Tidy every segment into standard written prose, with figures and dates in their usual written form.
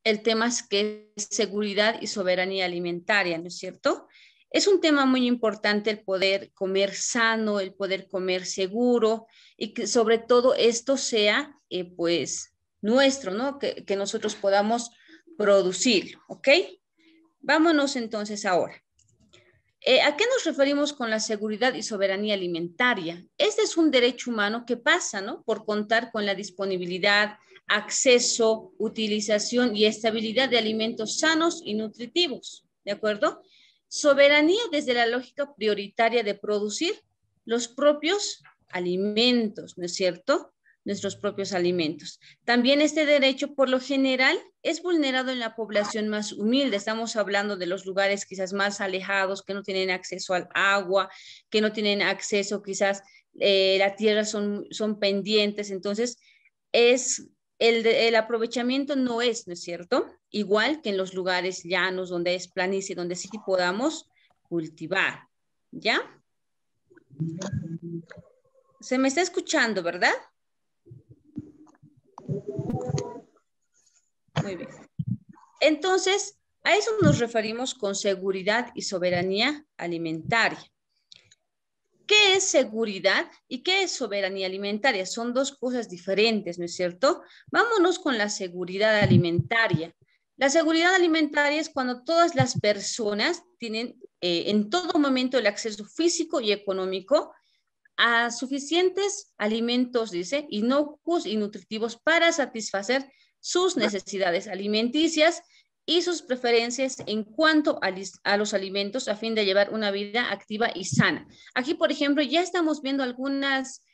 el tema es que es seguridad y soberanía alimentaria, ¿no es cierto? Es un tema muy importante el poder comer sano, el poder comer seguro y que sobre todo esto sea pues nuestro, ¿no? Que nosotros podamos producirlo, ¿ok? Vámonos entonces ahora. ¿A qué nos referimos con la seguridad y soberanía alimentaria? Este es un derecho humano que pasa, ¿no? Por contar con la disponibilidad, acceso, utilización y estabilidad de alimentos sanos y nutritivos, ¿de acuerdo? Soberanía desde la lógica prioritaria de producir los propios alimentos, ¿no es cierto? Nuestros propios alimentos. También este derecho, por lo general, es vulnerado en la población más humilde. Estamos hablando de los lugares quizás más alejados, que no tienen acceso al agua, que no tienen acceso, quizás la tierra son pendientes. Entonces, el aprovechamiento no es cierto? Igual que en los lugares llanos, donde es planicie, donde sí podamos cultivar. ¿Ya? Se me está escuchando, ¿verdad? Muy bien. Entonces, a eso nos referimos con seguridad y soberanía alimentaria. ¿Qué es seguridad y qué es soberanía alimentaria? Son dos cosas diferentes, ¿no es cierto? Vámonos con la seguridad alimentaria. La seguridad alimentaria es cuando todas las personas tienen en todo momento el acceso físico y económico a suficientes alimentos, dice, inocuos y nutritivos para satisfacer sus necesidades alimenticias y sus preferencias en cuanto a los alimentos a fin de llevar una vida activa y sana. Aquí, por ejemplo, ya estamos viendo algunas,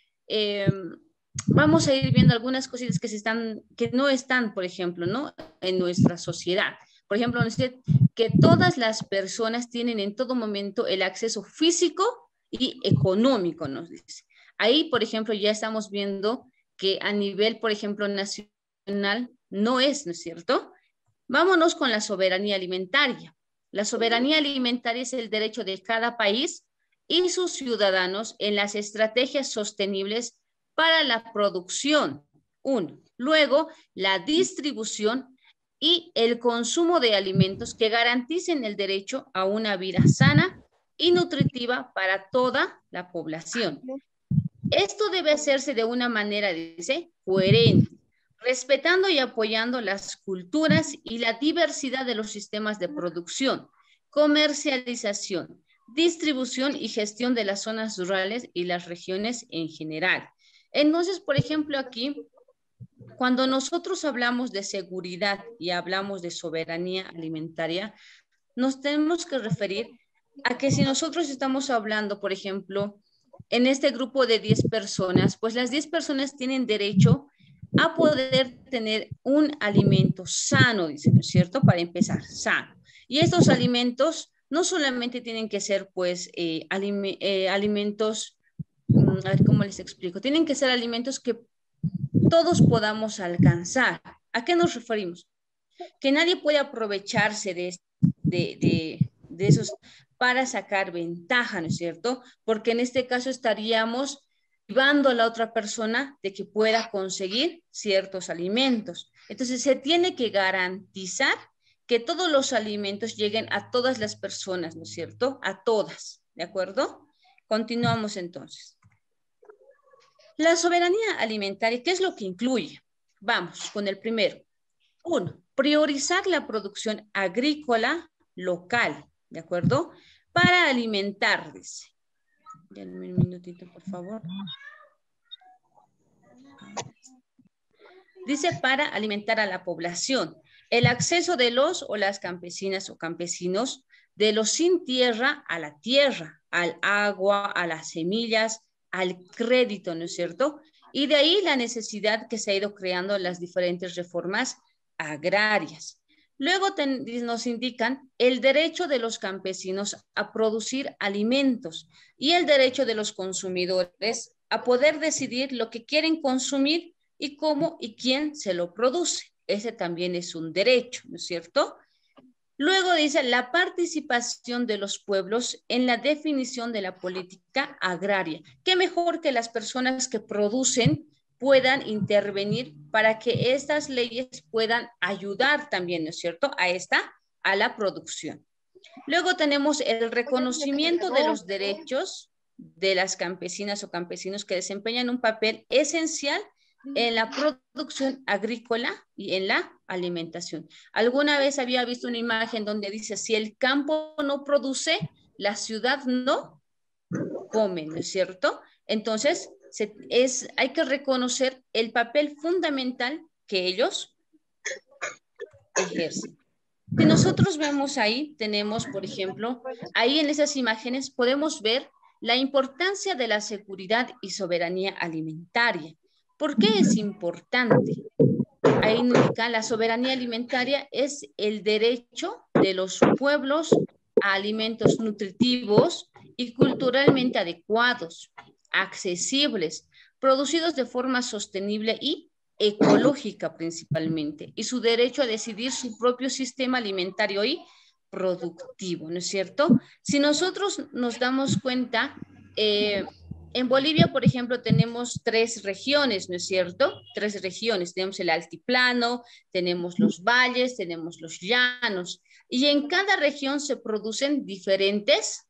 vamos a ir viendo algunas cositas que no están, por ejemplo, ¿no? En nuestra sociedad. Por ejemplo, que todas las personas tienen en todo momento el acceso físico y económico, nos dice. Ahí, por ejemplo, ya estamos viendo que a nivel, por ejemplo, nacional, ¿no es cierto? Vámonos con la soberanía alimentaria. La soberanía alimentaria es el derecho de cada país y sus ciudadanos en las estrategias sostenibles para la producción. Uno. Luego, la distribución y el consumo de alimentos que garanticen el derecho a una vida sana y nutritiva para toda la población. Esto debe hacerse de una manera, dice, coherente, respetando y apoyando las culturas y la diversidad de los sistemas de producción, comercialización, distribución y gestión de las zonas rurales y las regiones en general. Entonces, por ejemplo, aquí, cuando nosotros hablamos de seguridad y hablamos de soberanía alimentaria, nos tenemos que referir a que si nosotros estamos hablando, por ejemplo, en este grupo de 10 personas, pues las 10 personas tienen derecho a poder tener un alimento sano, dice, ¿no es cierto? Para empezar, sano. Y estos alimentos no solamente tienen que ser, pues, alimentos, a ver cómo les explico, tienen que ser alimentos que todos podamos alcanzar. ¿A qué nos referimos? Que nadie puede aprovecharse de esos para sacar ventaja, ¿no es cierto? Porque en este caso estaríamos privando a la otra persona de que pueda conseguir ciertos alimentos. Entonces se tiene que garantizar que todos los alimentos lleguen a todas las personas, ¿no es cierto? A todas, ¿de acuerdo? Continuamos entonces. La soberanía alimentaria, ¿qué es lo que incluye? Vamos con el primero. Uno, priorizar la producción agrícola local, ¿de acuerdo? Para alimentar, dice. Denme un minutito, por favor. Dice para alimentar a la población. El acceso de los o las campesinas o campesinos de los sin tierra a la tierra, al agua, a las semillas, al crédito, ¿no es cierto? Y de ahí la necesidad que se ha ido creando en las diferentes reformas agrarias. Luego nos indican el derecho de los campesinos a producir alimentos y el derecho de los consumidores a poder decidir lo que quieren consumir y cómo y quién se lo produce. Ese también es un derecho, ¿no es cierto? Luego dice la participación de los pueblos en la definición de la política agraria. ¿Qué mejor que las personas que producen puedan intervenir para que estas leyes puedan ayudar también, ¿no es cierto?, a la producción. Luego tenemos el reconocimiento de los derechos de las campesinas o campesinos que desempeñan un papel esencial en la producción agrícola y en la alimentación. Alguna vez había visto una imagen donde dice, si el campo no produce, la ciudad no come, ¿no es cierto? Entonces, hay que reconocer el papel fundamental que ellos ejercen. Si nosotros vemos ahí, tenemos, por ejemplo, ahí en esas imágenes podemos ver la importancia de la seguridad y soberanía alimentaria. ¿Por qué es importante? Ahí indica la soberanía alimentaria es el derecho de los pueblos a alimentos nutritivos y culturalmente adecuados, accesibles, producidos de forma sostenible y ecológica principalmente, y su derecho a decidir su propio sistema alimentario y productivo, ¿no es cierto? Si nosotros nos damos cuenta, en Bolivia, por ejemplo, tenemos 3 regiones, ¿no es cierto? 3 regiones. Tenemos el altiplano, tenemos los valles, tenemos los llanos. Y en cada región se producen diferentes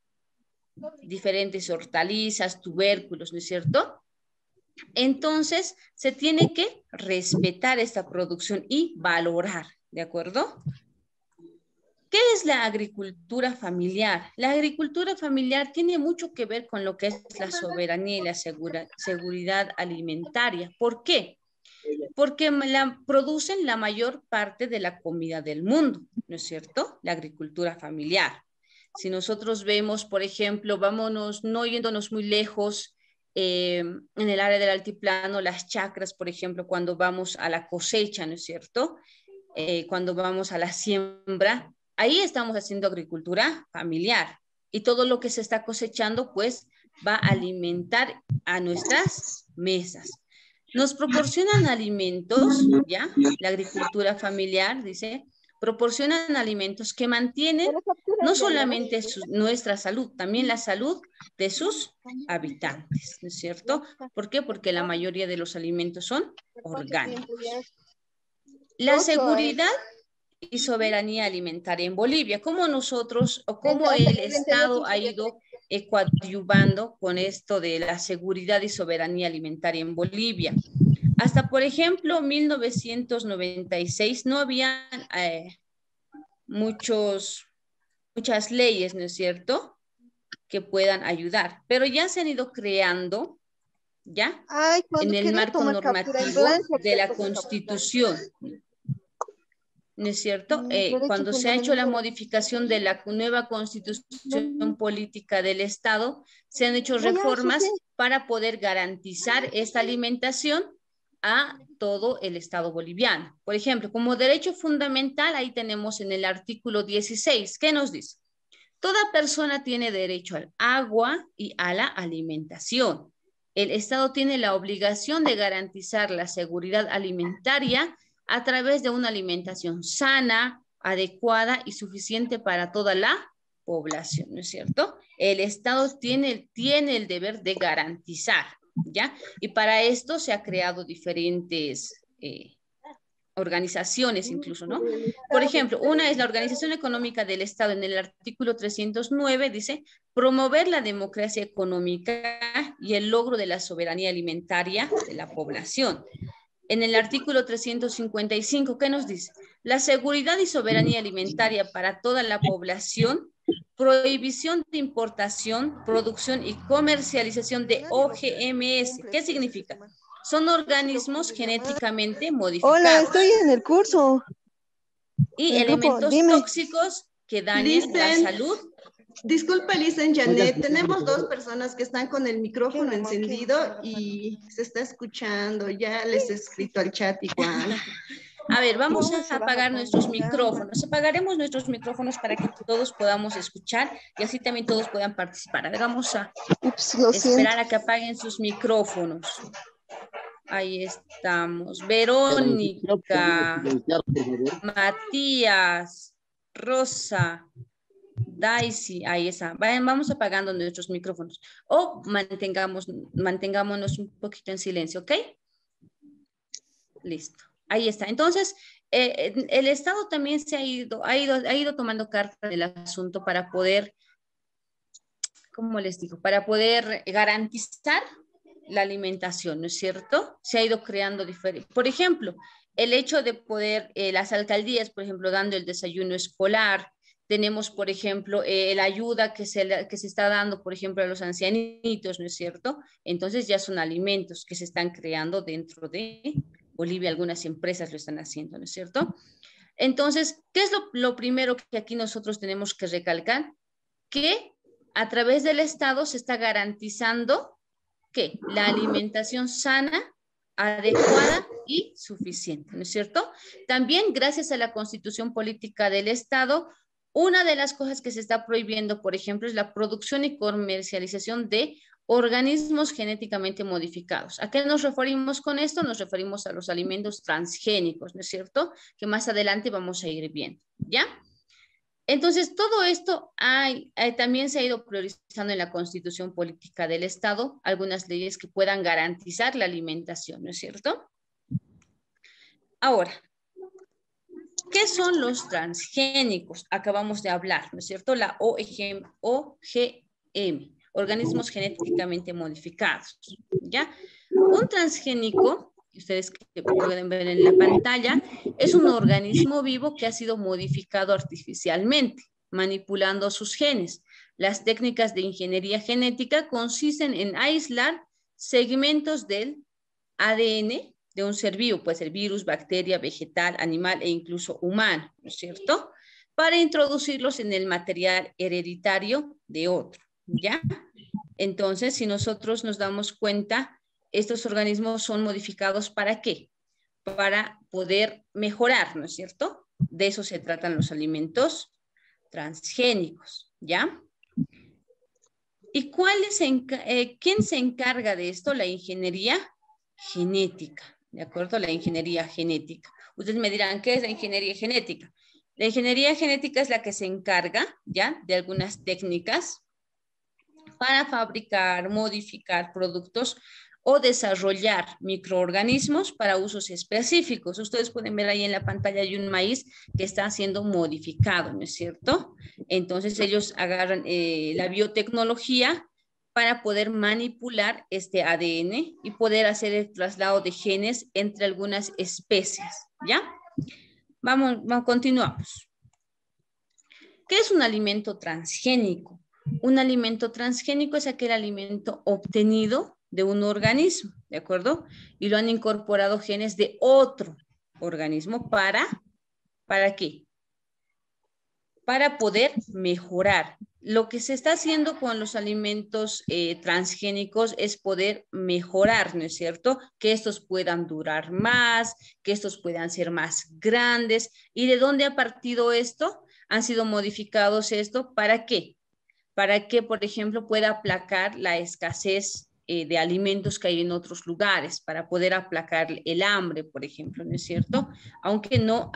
hortalizas, tubérculos, ¿no es cierto? Entonces, se tiene que respetar esta producción y valorar, ¿de acuerdo? ¿Qué es la agricultura familiar? La agricultura familiar tiene mucho que ver con lo que es la soberanía y la seguridad alimentaria. ¿Por qué? Porque producen la mayor parte de la comida del mundo, ¿no es cierto? La agricultura familiar. Si nosotros vemos, por ejemplo, vámonos, no yéndonos muy lejos, en el área del altiplano, las chacras, por ejemplo, cuando vamos a la cosecha, ¿no es cierto? Cuando vamos a la siembra, ahí estamos haciendo agricultura familiar y todo lo que se está cosechando pues va a alimentar a nuestras mesas. Nos proporcionan alimentos, ¿ya? La agricultura familiar, dice, proporcionan alimentos que mantienen no solamente nuestra salud, también la salud de sus habitantes, ¿no es cierto? ¿Por qué? Porque la mayoría de los alimentos son orgánicos. La seguridad y soberanía alimentaria en Bolivia, cómo nosotros o cómo el Estado ha ido coadyuvando con esto de la seguridad y soberanía alimentaria en Bolivia. Hasta, por ejemplo, 1996 no había muchas leyes, ¿no es cierto?, que puedan ayudar, pero ya se han ido creando, ¿ya? En el marco normativo de la Constitución, ¿no es cierto? Cuando se ha hecho la modificación de la nueva Constitución Política del Estado, se han hecho reformas para poder garantizar esta alimentación a todo el Estado boliviano. Por ejemplo, como derecho fundamental, ahí tenemos en el artículo 16, ¿qué nos dice? Toda persona tiene derecho al agua y a la alimentación. El Estado tiene la obligación de garantizar la seguridad alimentaria a través de una alimentación sana, adecuada y suficiente para toda la población, ¿no es cierto? El Estado tiene el deber de garantizar, ¿ya? Y para esto se ha creado diferentes organizaciones incluso, ¿no? Por ejemplo, una es la Organización Económica del Estado en el artículo 309, dice, promover la democracia económica y el logro de la soberanía alimentaria de la población. En el artículo 355, ¿qué nos dice? La seguridad y soberanía alimentaria para toda la población, prohibición de importación, producción y comercialización de OGMs. ¿Qué significa? Son organismos genéticamente modificados. Hola, estoy en el curso. Y elementos tóxicos que dañan la salud. Disculpa, Listen, Janet, tenemos 2 personas que están con el micrófono encendido y se está escuchando. Ya les he escrito al chat igual. A ver, vamos a apagar nuestros micrófonos. Apagaremos nuestros micrófonos para que todos podamos escuchar y así también todos puedan participar. A ver, vamos a esperar a que apaguen sus micrófonos. Ahí estamos. Verónica, Matías, Rosa, Daisy, ahí está. Vayan, vamos apagando nuestros micrófonos. O mantengámonos un poquito en silencio, ¿ok? Listo. Ahí está. Entonces, el Estado también ha ido tomando carta del asunto para poder, ¿cómo les digo? Para poder garantizar la alimentación, ¿no es cierto? Se ha ido creando diferente. Por ejemplo, el hecho de poder, las alcaldías, por ejemplo, dando el desayuno escolar. Tenemos, por ejemplo, la ayuda que se está dando, por ejemplo, a los ancianitos, ¿no es cierto? Entonces ya son alimentos que se están creando dentro de Bolivia. Algunas empresas lo están haciendo, ¿no es cierto? Entonces, ¿qué es lo primero que aquí nosotros tenemos que recalcar? Que a través del Estado se está garantizando que la alimentación sana, adecuada y suficiente, ¿no es cierto? También gracias a la Constitución Política del Estado, una de las cosas que se está prohibiendo, por ejemplo, es la producción y comercialización de organismos genéticamente modificados. ¿A qué nos referimos con esto? Nos referimos a los alimentos transgénicos, ¿no es cierto? Que más adelante vamos a ir viendo, ¿ya? Entonces, todo esto también se ha ido priorizando en la Constitución Política del Estado, algunas leyes que puedan garantizar la alimentación, ¿no es cierto? Ahora, ¿qué son los transgénicos? Acabamos de hablar, ¿no es cierto? La OGM, organismos genéticamente modificados, ¿ya? Un transgénico, ustedes que pueden ver en la pantalla, es un organismo vivo que ha sido modificado artificialmente, manipulando sus genes. Las técnicas de ingeniería genética consisten en aislar segmentos del ADN de un ser vivo, puede ser virus, bacteria, vegetal, animal e incluso humano, ¿no es cierto? Para introducirlos en el material hereditario de otro, ¿ya? Entonces, si nosotros nos damos cuenta, estos organismos son modificados ¿para qué? Para poder mejorar, ¿no es cierto? De eso se tratan los alimentos transgénicos, ¿ya? ¿Y quién se encarga de esto? La ingeniería genética, ¿de acuerdo? La ingeniería genética. Ustedes me dirán, ¿qué es la ingeniería genética? La ingeniería genética es la que se encarga, ¿ya? De algunas técnicas para fabricar, modificar productos o desarrollar microorganismos para usos específicos. Ustedes pueden ver ahí en la pantalla hay un maíz que está siendo modificado, ¿no es cierto? Entonces ellos agarran la biotecnología para poder manipular este ADN y poder hacer el traslado de genes entre algunas especies, ¿ya? Continuamos. ¿Qué es un alimento transgénico? Un alimento transgénico es aquel alimento obtenido de un organismo, ¿de acuerdo? Y lo han incorporado genes de otro organismo ¿para qué? Para poder mejorar. Lo que se está haciendo con los alimentos transgénicos es poder mejorar, ¿no es cierto? Que estos puedan durar más, que estos puedan ser más grandes. ¿Y de dónde ha partido esto? Han sido modificados esto, ¿para qué? Para que, por ejemplo, pueda aplacar la escasez de alimentos que hay en otros lugares, para poder aplacar el hambre, por ejemplo, ¿no es cierto? Aunque no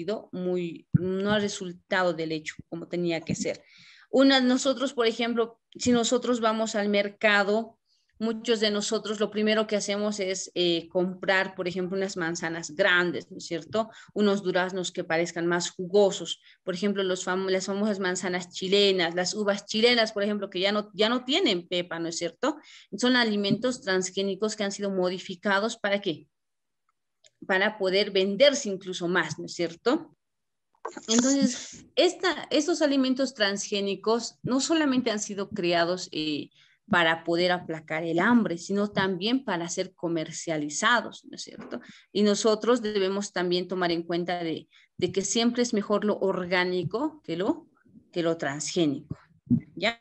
ha resultado del hecho como tenía que ser. Nosotros, por ejemplo, si nosotros vamos al mercado, muchos de nosotros lo primero que hacemos es comprar, por ejemplo, unas manzanas grandes, ¿no es cierto? Unos duraznos que parezcan más jugosos. Por ejemplo, las famosas manzanas chilenas, las uvas chilenas, por ejemplo, que ya no tienen pepa, ¿no es cierto? Son alimentos transgénicos que han sido modificados ¿para qué? Para poder venderse incluso más, ¿no es cierto? Entonces, estos alimentos transgénicos no solamente han sido creados para poder aplacar el hambre, sino también para ser comercializados, ¿no es cierto? Y nosotros debemos también tomar en cuenta de que siempre es mejor lo orgánico que lo transgénico, ¿ya?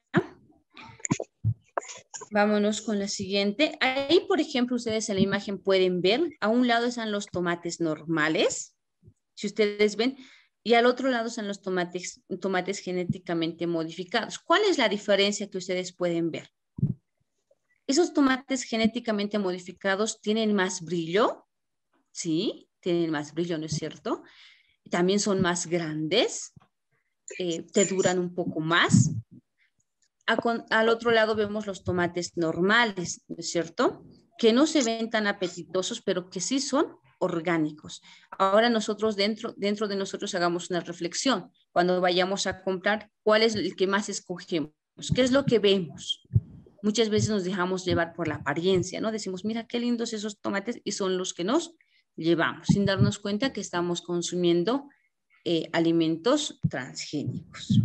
Vámonos con la siguiente. Ahí, por ejemplo, ustedes en la imagen pueden ver, a un lado están los tomates normales, si ustedes ven, y al otro lado están los tomates genéticamente modificados. ¿Cuál es la diferencia que ustedes pueden ver? Esos tomates genéticamente modificados tienen más brillo, ¿sí? Tienen más brillo, ¿no es cierto? También son más grandes, te duran un poco más. Al otro lado vemos los tomates normales, ¿no es cierto? Que no se ven tan apetitosos, pero que sí son orgánicos. Ahora nosotros dentro de nosotros hagamos una reflexión. Cuando vayamos a comprar, ¿cuál es el que más escogemos? ¿Qué es lo que vemos? Muchas veces nos dejamos llevar por la apariencia, ¿no? Decimos, mira qué lindos esos tomates y son los que nos llevamos, sin darnos cuenta que estamos consumiendo alimentos transgénicos.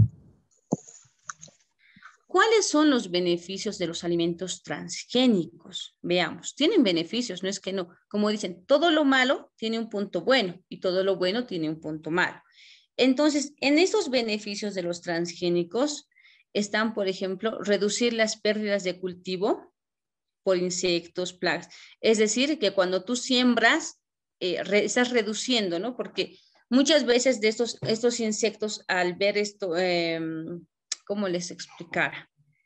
¿Cuáles son los beneficios de los alimentos transgénicos? Veamos, tienen beneficios, no es que no. Como dicen, todo lo malo tiene un punto bueno y todo lo bueno tiene un punto malo. Entonces, en estos beneficios de los transgénicos están, por ejemplo, reducir las pérdidas de cultivo por insectos, plagas. Es decir, que cuando tú siembras, estás reduciendo, ¿no? Porque muchas veces de estos insectos, al ver esto, ¿cómo les explicara?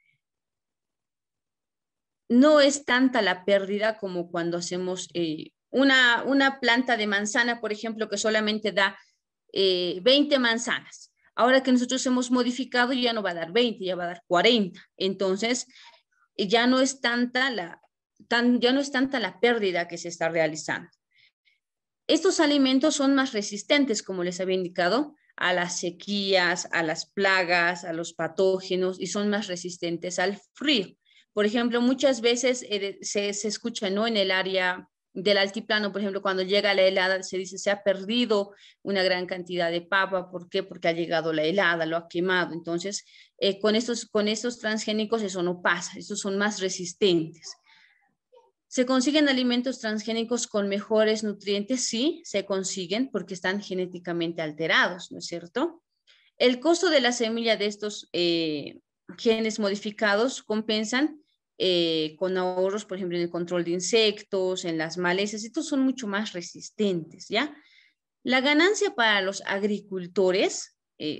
No es tanta la pérdida como cuando hacemos una planta de manzana, por ejemplo, que solamente da 20 manzanas. Ahora que nosotros hemos modificado, ya no va a dar 20, ya va a dar 40. Entonces, ya no es tanta la pérdida que se está realizando. Estos alimentos son más resistentes, como les había indicado, a las sequías, a las plagas, a los patógenos y son más resistentes al frío. Por ejemplo, muchas veces se escucha, ¿no? En el área del altiplano, por ejemplo, cuando llega la helada, se dice se ha perdido una gran cantidad de papa. ¿Por qué? Porque ha llegado la helada, lo ha quemado. Entonces, con estos transgénicos eso no pasa, estos son más resistentes. ¿Se consiguen alimentos transgénicos con mejores nutrientes? Sí, se consiguen porque están genéticamente alterados, ¿no es cierto? El costo de la semilla de estos genes modificados compensan con ahorros, por ejemplo, en el control de insectos, en las malezas. Estos son mucho más resistentes, ¿ya? La ganancia para los agricultores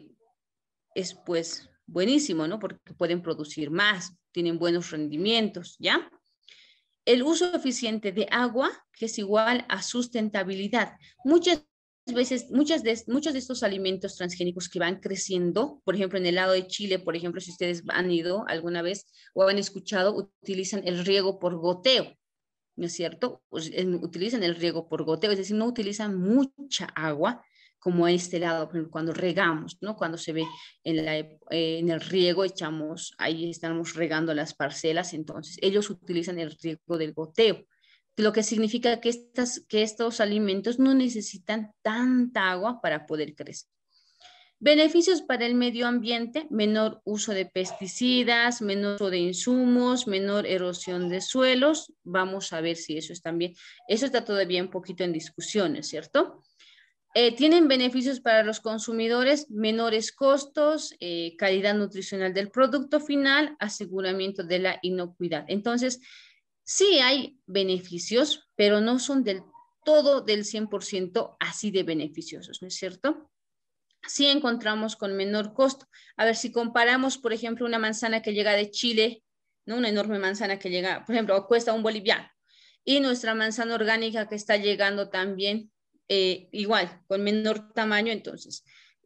es pues buenísimo, ¿no? Porque pueden producir más, tienen buenos rendimientos, ¿ya? El uso eficiente de agua, que es igual a sustentabilidad. Muchas veces, muchos de estos alimentos transgénicos que van creciendo, por ejemplo, en el lado de Chile, por ejemplo, si ustedes han ido alguna vez o han escuchado, utilizan el riego por goteo, ¿no es cierto? Pues, utilizan el riego por goteo, es decir, no utilizan mucha agua, como en este lado, cuando regamos, ¿no? Cuando se ve en el riego, ahí estamos regando las parcelas, entonces ellos utilizan el riego del goteo, lo que significa que estos alimentos no necesitan tanta agua para poder crecer. Beneficios para el medio ambiente: menor uso de pesticidas, menor uso de insumos, menor erosión de suelos. Vamos a ver si eso está todavía un poquito en discusiones, ¿cierto? Tienen beneficios para los consumidores: menores costos, calidad nutricional del producto final, aseguramiento de la inocuidad. Entonces, sí hay beneficios, pero no son del todo, del 100% así de beneficiosos, ¿no es cierto? Sí encontramos con menor costo. A ver, si comparamos, por ejemplo, una manzana que llega de Chile, ¿no? Una enorme manzana que llega, por ejemplo, cuesta un boliviano, y nuestra manzana orgánica que está llegando también igual, con menor tamaño, entonces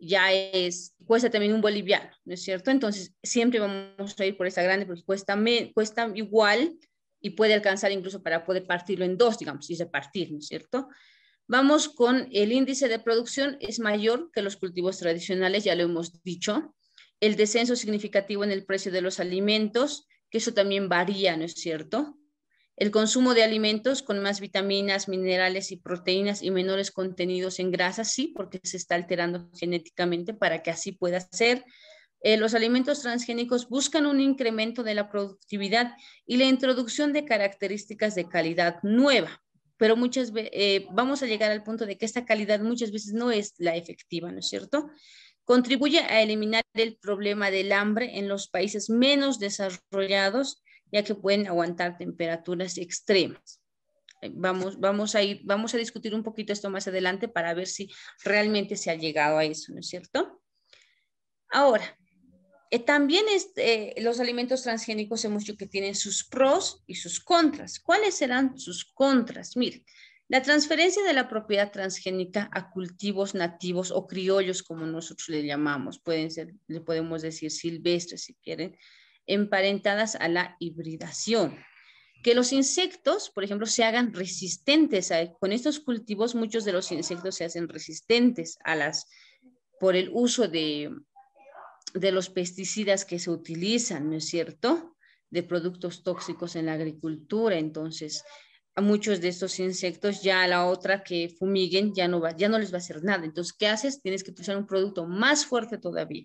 cuesta también un boliviano, ¿no es cierto? Entonces, siempre vamos a ir por esa grande porque cuesta igual y puede alcanzar incluso para poder partirlo en dos, digamos, si se partir, ¿no es cierto? Vamos con el índice de producción, es mayor que los cultivos tradicionales, ya lo hemos dicho. El descenso significativo en el precio de los alimentos, que eso también varía, ¿no es cierto? El consumo de alimentos con más vitaminas, minerales y proteínas y menores contenidos en grasas, sí, porque se está alterando genéticamente para que así pueda ser. Los alimentos transgénicos buscan un incremento de la productividad y la introducción de características de calidad nueva, pero vamos a llegar al punto de que esta calidad muchas veces no es la efectiva, ¿no es cierto? Contribuye a eliminar el problema del hambre en los países menos desarrollados, ya que pueden aguantar temperaturas extremas. Vamos a discutir un poquito esto más adelante para ver si realmente se ha llegado a eso, ¿no es cierto? Ahora, también los alimentos transgénicos hemos dicho que tienen sus pros y sus contras. ¿Cuáles serán sus contras? Miren, la transferencia de la propiedad transgénica a cultivos nativos o criollos, como nosotros le llamamos, le podemos decir silvestres si quieren, emparentadas a la hibridación. Que los insectos, por ejemplo, se hagan resistentes. Con estos cultivos, muchos de los insectos se hacen resistentes por el uso de los pesticidas que se utilizan, ¿no es cierto? De productos tóxicos en la agricultura. Entonces, a muchos de estos insectos ya a la otra que fumiguen ya no les va a hacer nada. Entonces, ¿qué haces? Tienes que utilizar un producto más fuerte todavía.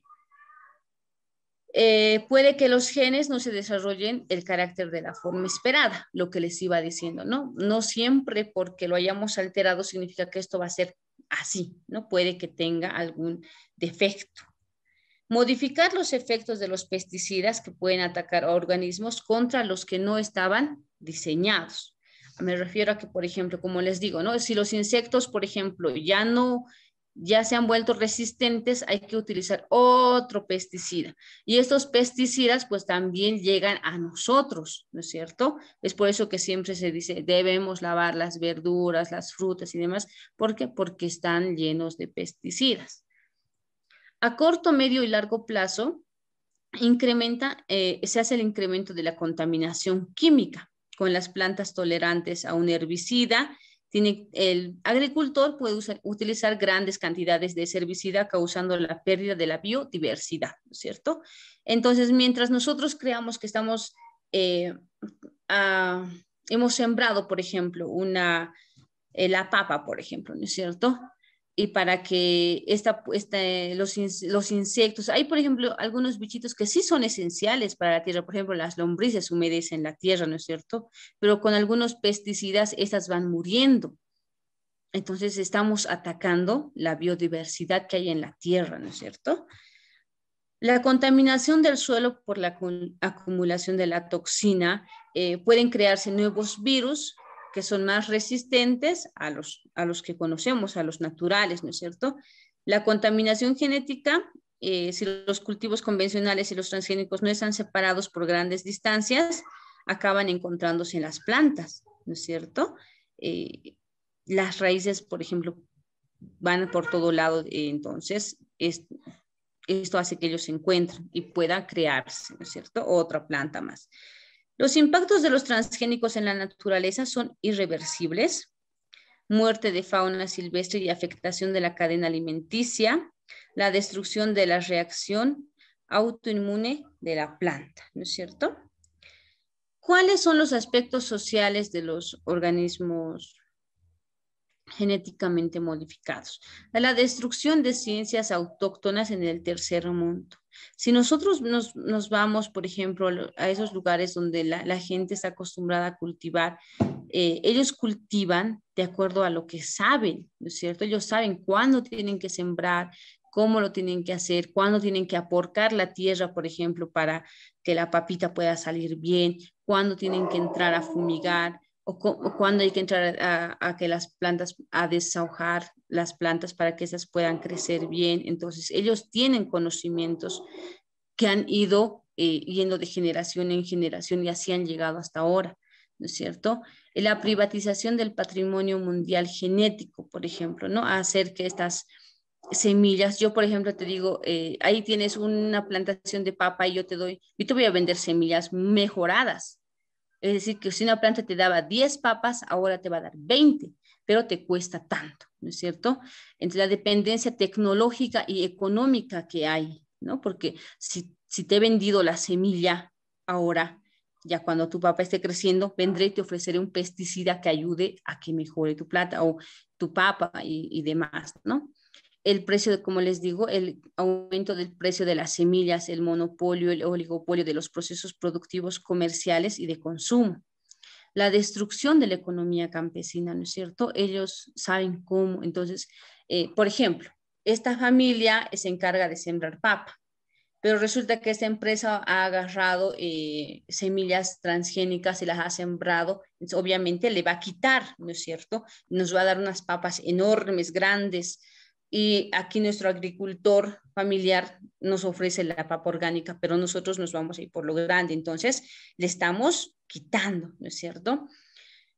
Puede que los genes no se desarrollen el carácter de la forma esperada, lo que les iba diciendo, ¿no? No siempre porque lo hayamos alterado significa que esto va a ser así, ¿no? Puede que tenga algún defecto. Modificar los efectos de los pesticidas que pueden atacar a organismos contra los que no estaban diseñados. Me refiero a que, por ejemplo, como les digo, ¿no? Si los insectos, por ejemplo, ya se han vuelto resistentes, hay que utilizar otro pesticida. Y estos pesticidas pues también llegan a nosotros, ¿no es cierto? Es por eso que siempre se dice, debemos lavar las verduras, las frutas y demás. ¿Por qué? Porque están llenos de pesticidas. A corto, medio y largo plazo, se hace el incremento de la contaminación química con las plantas tolerantes a un herbicida. El agricultor puede utilizar grandes cantidades de ese herbicida causando la pérdida de la biodiversidad, ¿no es cierto? Entonces, mientras nosotros creamos que hemos sembrado, por ejemplo, la papa, por ejemplo, ¿no es cierto? Y para que los insectos, hay por ejemplo algunos bichitos que sí son esenciales para la tierra, por ejemplo las lombrices humedecen la tierra, ¿no es cierto? Pero con algunos pesticidas estas van muriendo. Entonces estamos atacando la biodiversidad que hay en la tierra, ¿no es cierto? La contaminación del suelo por la acumulación de la toxina, pueden crearse nuevos virus que son más resistentes a los que conocemos, a los naturales, ¿no es cierto? La contaminación genética, si los cultivos convencionales y los transgénicos no están separados por grandes distancias, acaban encontrándose en las plantas, ¿no es cierto? Las raíces, por ejemplo, van por todo lado, entonces esto hace que ellos se encuentren y pueda crearse, ¿no es cierto? Otra planta más. Los impactos de los transgénicos en la naturaleza son irreversibles. Muerte de fauna silvestre y afectación de la cadena alimenticia, la destrucción de la reacción autoinmune de la planta, ¿no es cierto? ¿Cuáles son los aspectos sociales de los organismos genéticamente modificados? La destrucción de ciencias autóctonas en el tercer mundo. Si nosotros nos vamos, por ejemplo, a esos lugares donde la gente está acostumbrada a cultivar, ellos cultivan de acuerdo a lo que saben, ¿no es cierto? Ellos saben cuándo tienen que sembrar, cómo lo tienen que hacer, cuándo tienen que aporcar la tierra, por ejemplo, para que la papita pueda salir bien, cuándo tienen que entrar a fumigar, o cuándo hay que entrar a que las plantas, a desahojar las plantas para que esas puedan crecer bien. Entonces, ellos tienen conocimientos que han ido yendo de generación en generación y así han llegado hasta ahora, ¿no es cierto? La privatización del patrimonio mundial genético, por ejemplo, ¿no? A hacer que estas semillas, yo por ejemplo te digo, ahí tienes una plantación de papa y yo te voy a vender semillas mejoradas. Es decir, que si una planta te daba 10 papas, ahora te va a dar 20, pero te cuesta tanto, ¿no es cierto? Entre la dependencia tecnológica y económica que hay, ¿no? Porque si te he vendido la semilla ahora, ya cuando tu papa esté creciendo, vendré y te ofreceré un pesticida que ayude a que mejore tu planta o tu papa y demás, ¿no? El precio, como les digo, el aumento del precio de las semillas, el monopolio, el oligopolio de los procesos productivos comerciales y de consumo. La destrucción de la economía campesina, ¿no es cierto? Ellos saben cómo. Entonces, por ejemplo, esta familia se encarga de sembrar papa, pero resulta que esta empresa ha agarrado semillas transgénicas y las ha sembrado, entonces, obviamente le va a quitar, ¿no es cierto? Nos va a dar unas papas enormes, grandes, y aquí nuestro agricultor familiar nos ofrece la papa orgánica, pero nosotros nos vamos a ir por lo grande, entonces le estamos quitando, ¿no es cierto?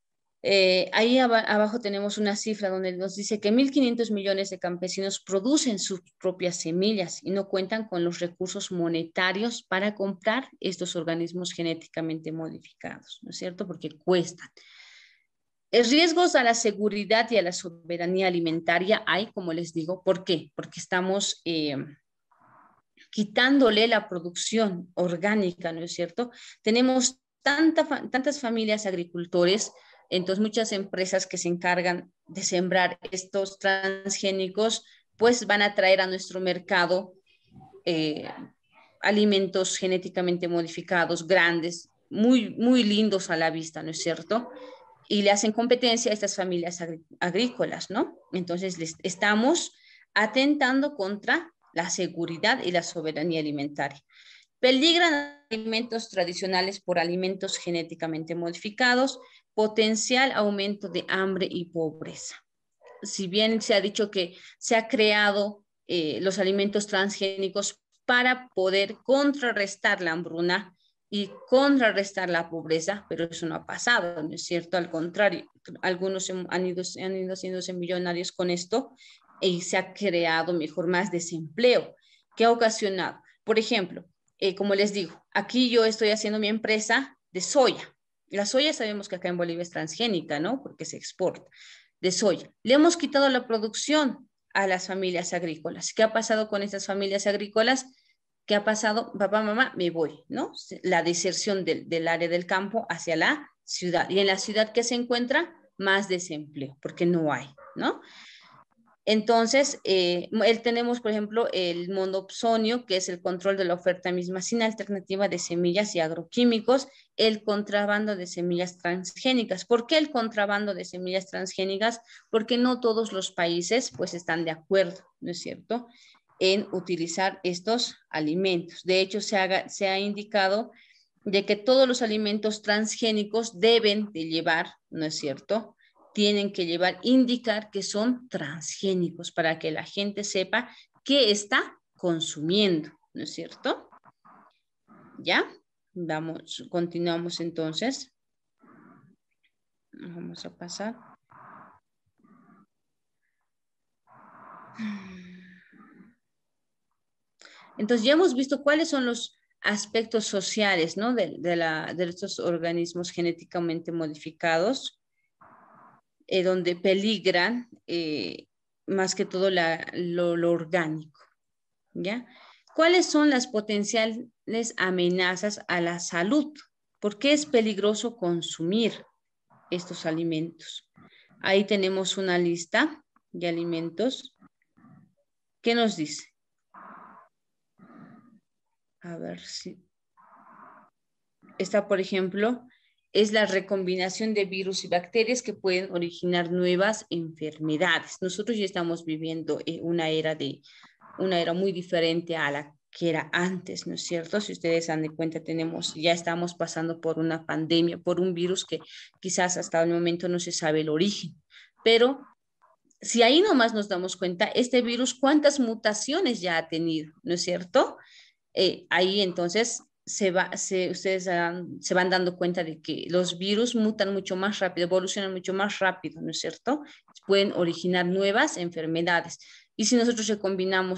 Ahí abajo tenemos una cifra donde nos dice que 1.500 millones de campesinos producen sus propias semillas y no cuentan con los recursos monetarios para comprar estos organismos genéticamente modificados, ¿no es cierto? Porque cuestan. Riesgos a la seguridad y a la soberanía alimentaria hay, como les digo. ¿Por qué? Porque estamos quitándole la producción orgánica, ¿no es cierto? Tenemos tantas familias agricultores, entonces muchas empresas que se encargan de sembrar estos transgénicos, pues van a traer a nuestro mercado alimentos genéticamente modificados, grandes, muy lindos a la vista, ¿no es cierto? Y le hacen competencia a estas familias agrícolas, ¿no? Entonces les estamos atentando contra la seguridad y la soberanía alimentaria. Peligran alimentos tradicionales por alimentos genéticamente modificados, potencial aumento de hambre y pobreza. Si bien se ha dicho que se ha creado los alimentos transgénicos para poder contrarrestar la hambruna y contrarrestar la pobreza, pero eso no ha pasado, ¿no es cierto? Al contrario, algunos han ido haciéndose millonarios con esto y se ha creado mejor más desempleo. ¿Qué ha ocasionado? Por ejemplo, como les digo, aquí yo estoy haciendo mi empresa de soya. La soya sabemos que acá en Bolivia es transgénica, ¿no? Porque se exporta de soya. Le hemos quitado la producción a las familias agrícolas. ¿Qué ha pasado con estas familias agrícolas? ¿Qué ha pasado? Papá, mamá, me voy, ¿no? La deserción del área del campo hacia la ciudad. Y en la ciudad, ¿qué se encuentra? Más desempleo, porque no hay, ¿no? Entonces, tenemos, por ejemplo, el monopsonio, que es el control de la oferta misma sin alternativa de semillas y agroquímicos, el contrabando de semillas transgénicas. ¿Por qué el contrabando de semillas transgénicas? Porque no todos los países pues están de acuerdo, ¿no es cierto?, en utilizar estos alimentos. De hecho, se ha indicado de que todos los alimentos transgénicos deben de llevar, ¿no es cierto?, tienen que llevar, indicar que son transgénicos para que la gente sepa qué está consumiendo, ¿no es cierto? ¿Ya? Continuamos entonces. Vamos a pasar. Entonces ya hemos visto cuáles son los aspectos sociales, ¿no?, de estos organismos genéticamente modificados, donde peligran más que todo lo orgánico, ¿ya? ¿Cuáles son las potenciales amenazas a la salud? ¿Por qué es peligroso consumir estos alimentos? Ahí tenemos una lista de alimentos. ¿Qué nos dice? A ver si... Está, por ejemplo, es la recombinación de virus y bacterias que pueden originar nuevas enfermedades. Nosotros ya estamos viviendo una era muy diferente a la que era antes, ¿no es cierto? Si ustedes dan de cuenta, ya estamos pasando por una pandemia, por un virus que quizás hasta el momento no se sabe el origen, pero si ahí nomás nos damos cuenta, este virus, ¿cuántas mutaciones ya ha tenido? ¿No es cierto? Ahí entonces ustedes se van dando cuenta de que los virus mutan mucho más rápido, evolucionan mucho más rápido, ¿no es cierto? Pueden originar nuevas enfermedades. Y si nosotros recombinamos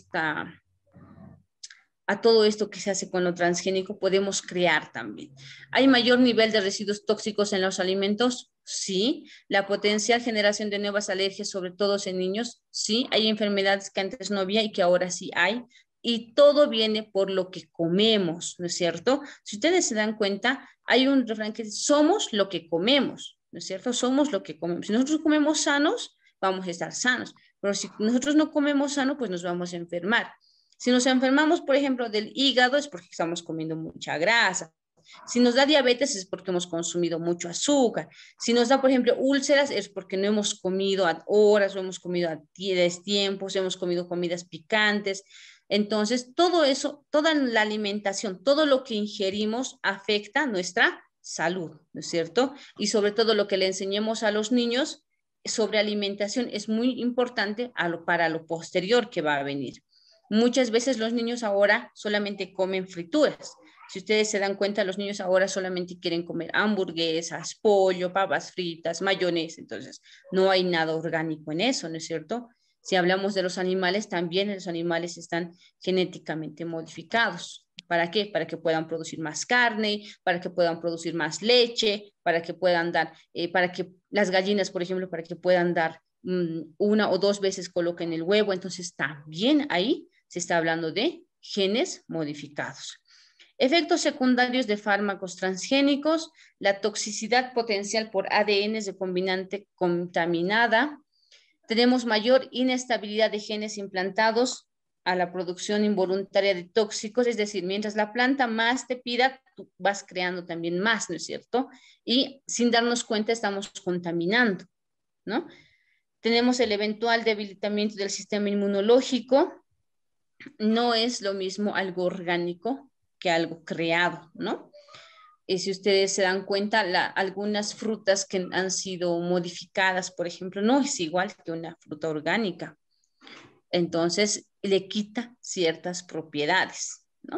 a todo esto que se hace con lo transgénico, podemos crear también. ¿Hay mayor nivel de residuos tóxicos en los alimentos? Sí. ¿La potencial generación de nuevas alergias, sobre todo en niños? Sí. ¿Hay enfermedades que antes no había y que ahora sí hay? Y todo viene por lo que comemos, ¿no es cierto? Si ustedes se dan cuenta, hay un refrán que dice, somos lo que comemos, ¿no es cierto? Somos lo que comemos. Si nosotros comemos sanos, vamos a estar sanos. Pero si nosotros no comemos sano, pues nos vamos a enfermar. Si nos enfermamos, por ejemplo, del hígado, es porque estamos comiendo mucha grasa. Si nos da diabetes es porque hemos consumido mucho azúcar. Si nos da, por ejemplo, úlceras es porque no hemos comido a horas o hemos comido a tiempos, hemos comido comidas picantes. Entonces, todo eso, toda la alimentación, todo lo que ingerimos afecta nuestra salud, ¿no es cierto? Y sobre todo lo que le enseñemos a los niños sobre alimentación es muy importante para lo posterior que va a venir. Muchas veces los niños ahora solamente comen frituras. Si ustedes se dan cuenta, los niños ahora solamente quieren comer hamburguesas, pollo, papas fritas, mayonesa. Entonces, no hay nada orgánico en eso, ¿no es cierto? Si hablamos de los animales, también los animales están genéticamente modificados. ¿Para qué? Para que puedan producir más carne, para que puedan producir más leche, para que puedan dar, para que las gallinas, por ejemplo, para que puedan dar una o dos veces coloquen el huevo. Entonces, también ahí se está hablando de genes modificados. Efectos secundarios de fármacos transgénicos, la toxicidad potencial por ADN recombinante contaminada. Tenemos mayor inestabilidad de genes implantados a la producción involuntaria de tóxicos, es decir, mientras la planta más te pida, tú vas creando también más, ¿no es cierto? Y sin darnos cuenta estamos contaminando, ¿no? Tenemos el eventual debilitamiento del sistema inmunológico. No es lo mismo algo orgánico que algo creado, ¿no? Y si ustedes se dan cuenta, algunas frutas que han sido modificadas, por ejemplo, no es igual que una fruta orgánica. Entonces, le quita ciertas propiedades, ¿no?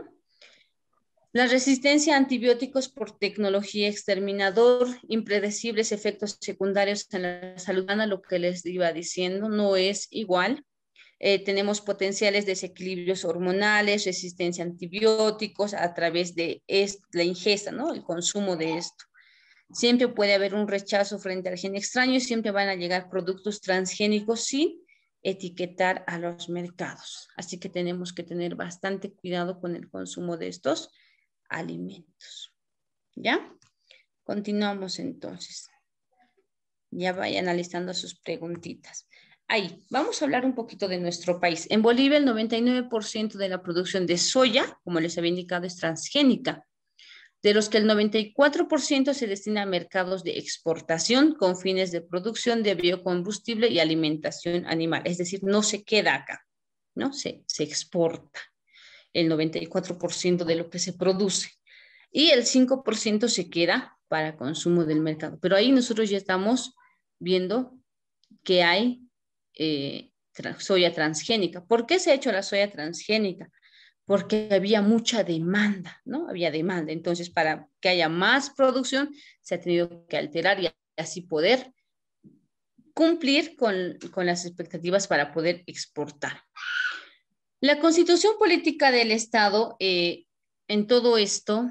La resistencia a antibióticos por tecnología exterminador, impredecibles efectos secundarios en la salud humana, lo que les iba diciendo, no es igual. Tenemos potenciales desequilibrios hormonales, resistencia a antibióticos a través de la ingesta, ¿no? El consumo de esto. Siempre puede haber un rechazo frente al gen extraño y siempre van a llegar productos transgénicos sin etiquetar a los mercados. Así que tenemos que tener bastante cuidado con el consumo de estos alimentos. ¿Ya? Continuamos entonces. Ya vayan analizando sus preguntitas. Ahí, vamos a hablar un poquito de nuestro país. En Bolivia, el 99% de la producción de soya, como les había indicado, es transgénica, de los que el 94% se destina a mercados de exportación con fines de producción de biocombustible y alimentación animal. Es decir, no se queda acá, ¿no? Se exporta el 94% de lo que se produce. Y el 5% se queda para consumo del mercado. Pero ahí nosotros ya estamos viendo que hay soya transgénica. ¿Por qué se ha hecho la soya transgénica? Porque había mucha demanda, ¿no? Había demanda. Entonces, para que haya más producción, se ha tenido que alterar y así poder cumplir con las expectativas para poder exportar. La Constitución Política del Estado, en todo esto,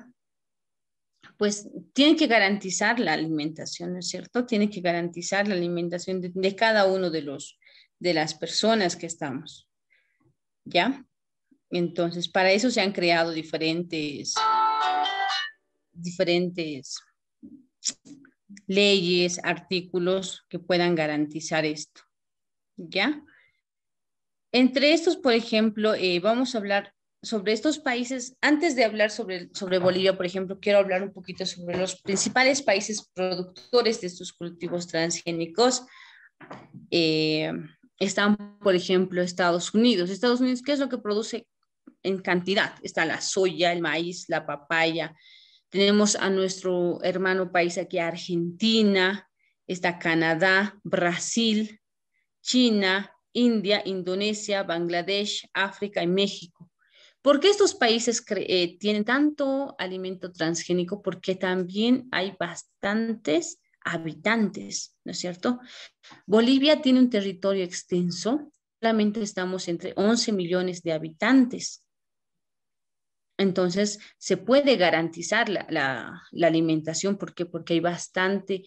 pues tiene que garantizar la alimentación, ¿no es cierto? Tiene que garantizar la alimentación de cada uno de las personas que estamos, ¿ya? Entonces, para eso se han creado diferentes leyes, artículos que puedan garantizar esto, ¿ya? Entre estos, por ejemplo, vamos a hablar sobre estos países. Antes de hablar sobre Bolivia, por ejemplo, quiero hablar un poquito sobre los principales países productores de estos cultivos transgénicos. Están, por ejemplo, Estados Unidos. Estados Unidos, ¿qué es lo que produce en cantidad? Está la soya, el maíz, la papaya. Tenemos a nuestro hermano país aquí, Argentina, está Canadá, Brasil, China, India, Indonesia, Bangladesh, África y México. ¿Por qué estos países tienen tanto alimento transgénico? Porque también hay bastantes habitantes, ¿no es cierto? Bolivia tiene un territorio extenso, solamente estamos entre 11 millones de habitantes. Entonces, se puede garantizar la alimentación. ¿Por qué? Porque hay bastante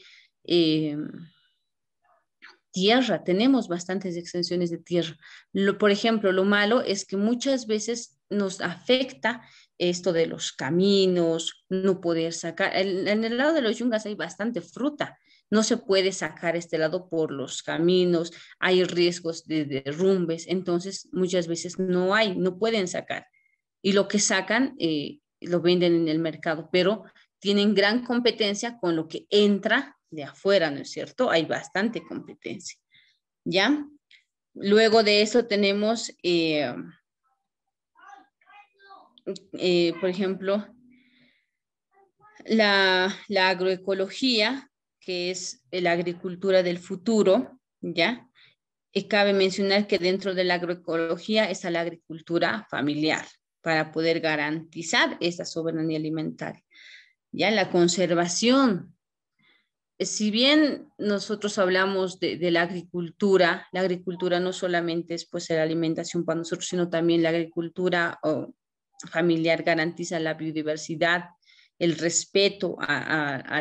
tierra, tenemos bastantes extensiones de tierra. Por ejemplo, lo malo es que muchas veces nos afecta esto de los caminos, no poder sacar. En el lado de los yungas hay bastante fruta, no se puede sacar este lado por los caminos, hay riesgos de derrumbes, entonces muchas veces no pueden sacar. Y lo que sacan lo venden en el mercado, pero tienen gran competencia con lo que entra de afuera, ¿no es cierto? Hay bastante competencia, ¿ya? Luego de eso tenemos, por ejemplo, la agroecología, que es la agricultura del futuro, ¿ya? Y cabe mencionar que dentro de la agroecología está la agricultura familiar, para poder garantizar esta soberanía alimentaria. Ya la conservación. Si bien nosotros hablamos de la agricultura no solamente es pues la alimentación para nosotros, sino también la agricultura familiar garantiza la biodiversidad, el respeto a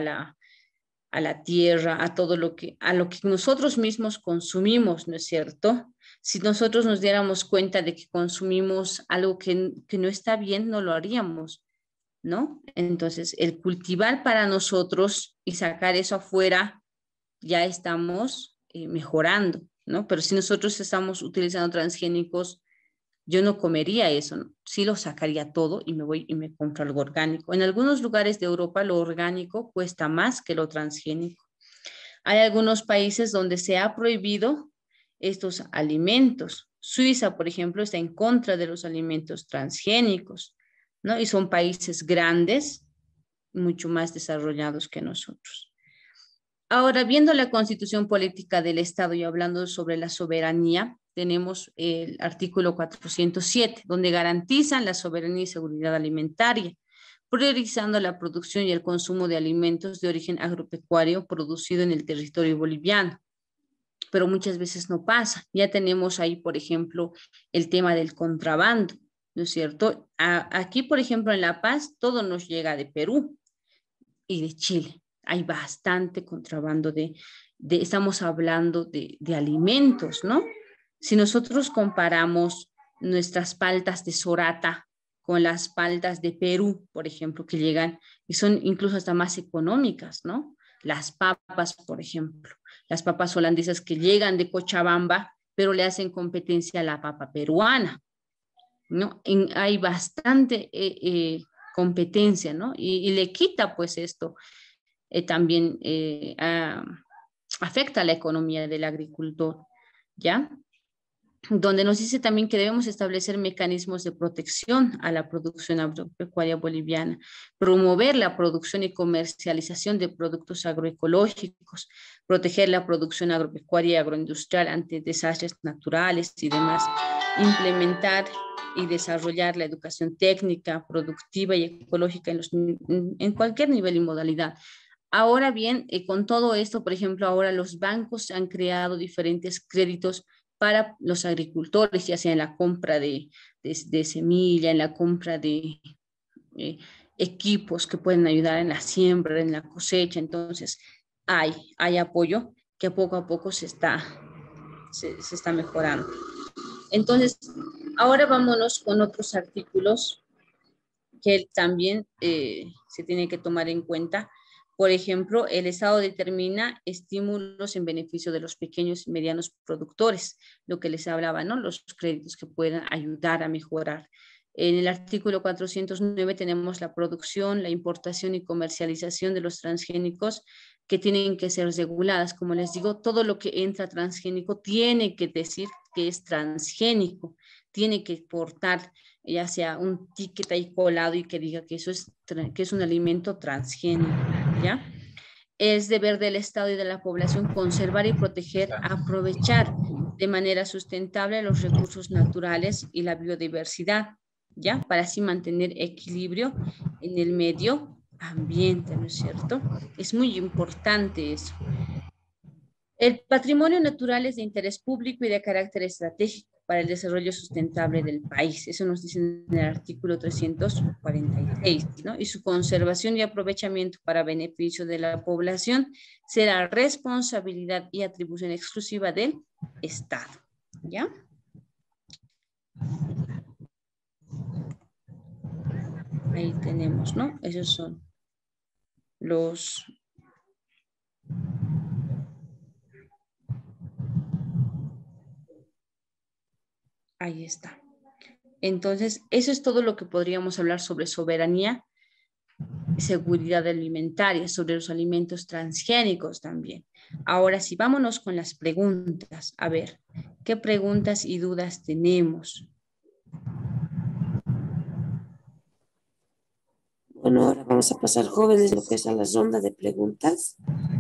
la tierra, a lo que nosotros mismos consumimos, ¿no es cierto? Si nosotros nos diéramos cuenta de que consumimos algo que no está bien, no lo haríamos, ¿no? Entonces, el cultivar para nosotros y sacar eso afuera, ya estamos mejorando, ¿no? Pero si nosotros estamos utilizando transgénicos, yo no comería eso, ¿no? Sí lo sacaría todo y me voy y me compro algo orgánico. En algunos lugares de Europa lo orgánico cuesta más que lo transgénico. Hay algunos países donde se ha prohibido estos alimentos. Suiza, por ejemplo, está en contra de los alimentos transgénicos, ¿no? Y son países grandes, mucho más desarrollados que nosotros. Ahora, viendo la constitución política del Estado y hablando sobre la soberanía, tenemos el artículo 407, donde garantizan la soberanía y seguridad alimentaria, priorizando la producción y el consumo de alimentos de origen agropecuario producido en el territorio boliviano. Pero muchas veces no pasa. Ya tenemos ahí, por ejemplo, el tema del contrabando, ¿no es cierto? Aquí, por ejemplo, en La Paz, todo nos llega de Perú y de Chile. Hay bastante contrabando estamos hablando de alimentos, ¿no? Si nosotros comparamos nuestras paltas de Sorata con las paltas de Perú, por ejemplo, que llegan y son incluso hasta más económicas, ¿no? Las papas, por ejemplo, las papas holandesas que llegan de Cochabamba, pero le hacen competencia a la papa peruana, ¿no? Hay bastante competencia, ¿no? Y le quita pues esto también afecta a la economía del agricultor, ¿ya? Donde nos dice también que debemos establecer mecanismos de protección a la producción agropecuaria boliviana, promover la producción y comercialización de productos agroecológicos, proteger la producción agropecuaria y agroindustrial ante desastres naturales y demás, implementar y desarrollar la educación técnica, productiva y ecológica en cualquier nivel y modalidad. Ahora bien, con todo esto, por ejemplo, ahora los bancos han creado diferentes créditos para los agricultores, ya sea en la compra de semilla, en la compra de equipos que pueden ayudar en la siembra, en la cosecha. Entonces, hay apoyo que poco a poco se está mejorando. Entonces, ahora vámonos con otros artículos que también se tiene que tomar en cuenta. Por ejemplo, el Estado determina estímulos en beneficio de los pequeños y medianos productores, lo que les hablaba, ¿no? Los créditos que puedan ayudar a mejorar. En el artículo 409 tenemos la producción, la importación y comercialización de los transgénicos que tienen que ser reguladas. Como les digo, todo lo que entra transgénico tiene que decir que es transgénico, tiene que portar ya sea un ticket ahí colado y que diga que eso que es un alimento transgénico, ¿ya? Es deber del Estado y de la población conservar y proteger, aprovechar de manera sustentable los recursos naturales y la biodiversidad, ¿ya? Para así mantener equilibrio en el medio ambiente, ¿no es cierto? Es muy importante eso. El patrimonio natural es de interés público y de carácter estratégico para el desarrollo sustentable del país. Eso nos dice en el artículo 346, ¿no? Y su conservación y aprovechamiento para beneficio de la población será responsabilidad y atribución exclusiva del Estado, ¿ya? Ahí tenemos, ¿no? Esos son los... Ahí está. Entonces, eso es todo lo que podríamos hablar sobre soberanía y seguridad alimentaria, sobre los alimentos transgénicos también. Ahora sí, vámonos con las preguntas. A ver, ¿qué preguntas y dudas tenemos? Bueno, ahora vamos a pasar, jóvenes, lo que es a la ronda de preguntas.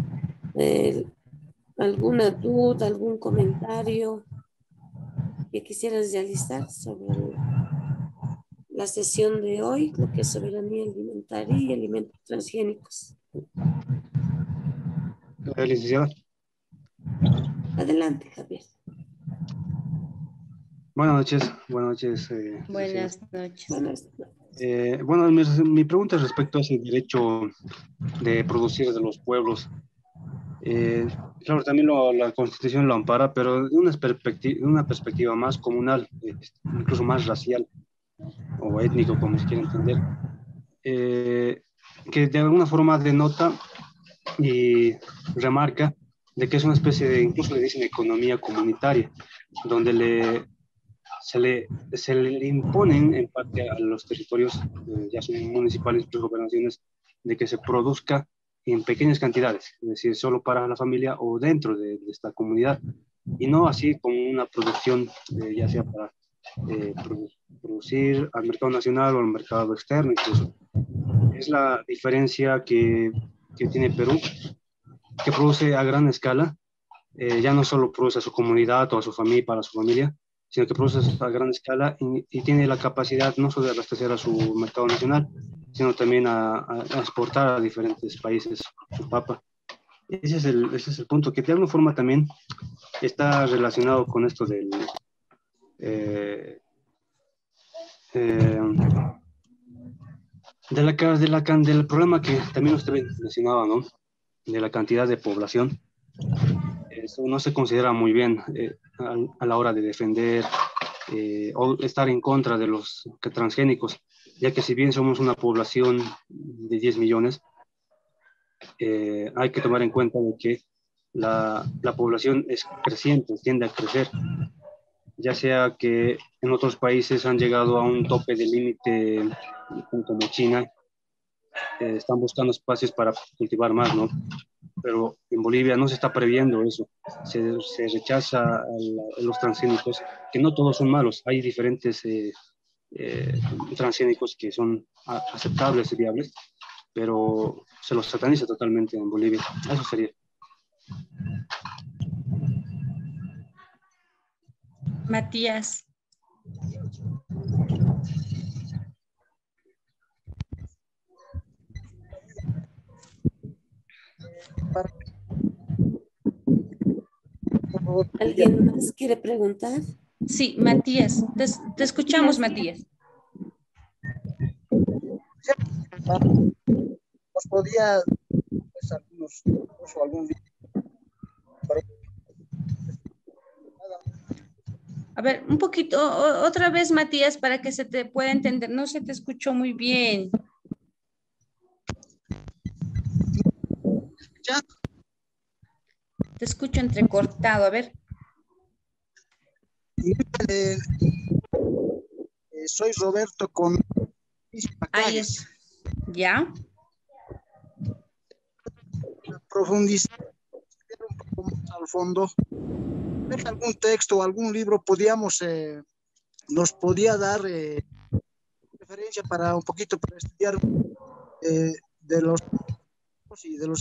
¿Alguna duda, algún comentario que quisieras realizar sobre la sesión de hoy, lo que es soberanía alimentaria y alimentos transgénicos. Licenciada. Adelante, Javier. Buenas noches. Buenas noches. Buenas noches. Buenas Bueno, mi pregunta es respecto a ese derecho de producir de los pueblos. Claro, también la Constitución lo ampara, pero de una perspectiva más comunal, incluso más racial o étnico, como se quiere entender, que de alguna forma denota y remarca de que es una especie de, incluso le dicen economía comunitaria, donde se le imponen en parte a los territorios, ya sean municipales o gobernaciones, de que se produzca en pequeñas cantidades, es decir, solo para la familia o dentro de esta comunidad, y no así como una producción, ya sea para producir al mercado nacional o al mercado externo incluso. Es la diferencia que tiene Perú, que produce a gran escala, ya no solo produce a su comunidad o a su familia, para su familia, sino que produce a gran escala y tiene la capacidad no solo de abastecer a su mercado nacional, sino también a exportar a diferentes países su papa. Ese es el punto, que de alguna forma también está relacionado con esto del del problema que también usted mencionaba, ¿no? De la cantidad de población. Eso no se considera muy bien a la hora de defender o estar en contra de los transgénicos, ya que si bien somos una población de 10 millones, hay que tomar en cuenta de que la población es creciente, tiende a crecer, ya sea que en otros países han llegado a un tope de límite, como China, están buscando espacios para cultivar más, ¿no? Pero en Bolivia no se está previendo eso, se rechaza a los transgénicos, que no todos son malos, hay diferentes transgénicos que son aceptables y viables, pero se los sataniza totalmente en Bolivia. Eso sería. Matías. ¿Alguien más quiere preguntar? Sí, Matías. Te escuchamos, Matías. ¿Nos podía pues, algún libro? A ver, un poquito, otra vez, Matías, para que se te pueda entender. No se te escuchó muy bien. ¿Ya? Te escucho entrecortado. A ver. Soy Roberto con... Ahí es. ¿Ya? Profundizar un poco más al fondo. ¿Ves algún texto o algún libro nos podía dar referencia para un poquito para estudiar de los y de los...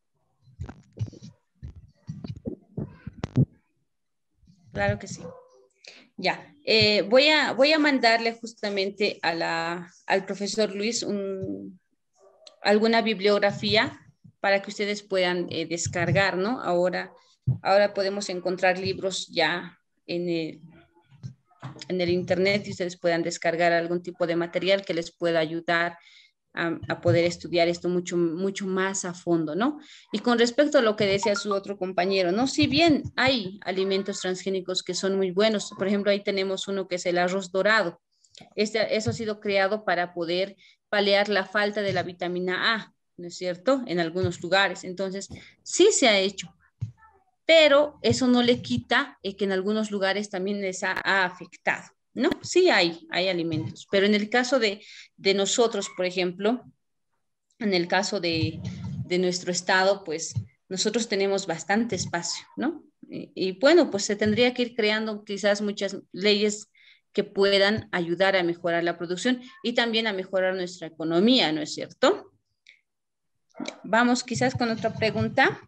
Claro que sí. Ya, voy a mandarle justamente al profesor Luis alguna bibliografía para que ustedes puedan descargar, ¿no? Ahora podemos encontrar libros ya en el internet y ustedes puedan descargar algún tipo de material que les pueda ayudar a poder estudiar esto mucho, mucho más a fondo, ¿no? Y con respecto a lo que decía su otro compañero, ¿no? Si bien hay alimentos transgénicos que son muy buenos, por ejemplo, ahí tenemos uno que es el arroz dorado. Eso ha sido creado para poder paliar la falta de la vitamina A, ¿no es cierto? En algunos lugares. Entonces, sí se ha hecho, pero eso no le quita que en algunos lugares también les ha afectado, ¿no? Sí hay alimentos, pero en el caso de nosotros, por ejemplo, en el caso de nuestro estado, pues nosotros tenemos bastante espacio, ¿no? Y bueno, pues se tendría que ir creando quizás muchas leyes que puedan ayudar a mejorar la producción y también a mejorar nuestra economía, ¿no es cierto? Vamos quizás con otra pregunta.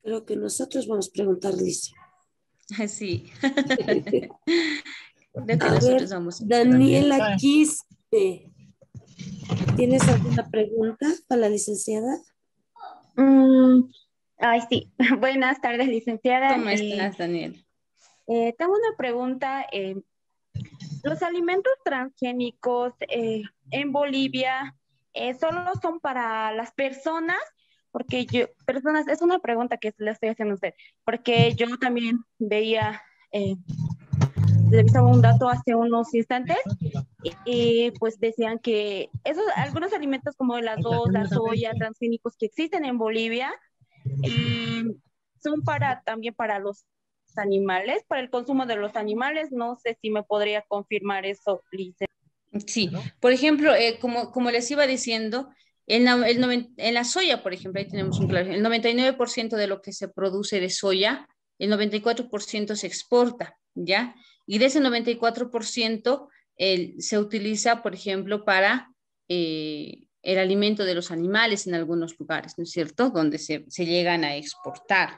Creo que nosotros vamos a preguntarles. Sí. Creo que A ver, nosotros vamos. Daniela Quispe, ¿tienes alguna pregunta para la licenciada? Ay, sí. Buenas tardes, licenciada. ¿Cómo estás, Daniel? Tengo una pregunta. ¿Los alimentos transgénicos en Bolivia solo son para las personas? Porque personas, es una pregunta que le estoy haciendo a usted, porque yo también veía, revisaba un dato hace unos instantes y pues decían que algunos alimentos como el arroz, la soya, transgénicos que existen en Bolivia, son también para los animales, para el consumo de los animales. No sé si me podría confirmar eso, Lice. Sí, por ejemplo, como les iba diciendo, en la soya, por ejemplo, ahí tenemos un claro, el 99% de lo que se produce de soya, el 94% se exporta, ¿ya? Y de ese 94% se utiliza, por ejemplo, para el alimento de los animales en algunos lugares, ¿no es cierto? Donde se llegan a exportar.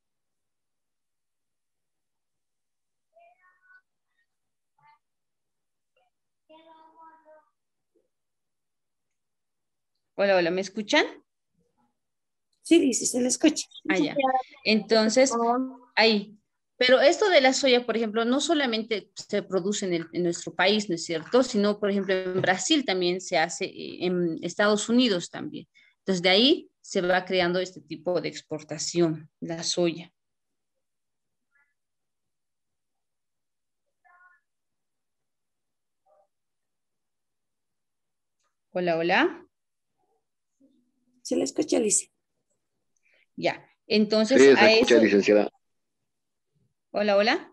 Hola, hola, ¿me escuchan? Sí, dice, se le escucha. Ah, ya. Entonces, ahí. Pero esto de la soya, por ejemplo, no solamente se produce en nuestro país, ¿no es cierto? Sino, por ejemplo, en Brasil también se hace, en Estados Unidos también. Entonces, de ahí se va creando este tipo de exportación, la soya. Hola, hola. Se le escucha, Lice. Ya. Entonces, Sí, se a escucha, eso. licenciada. Hola, hola.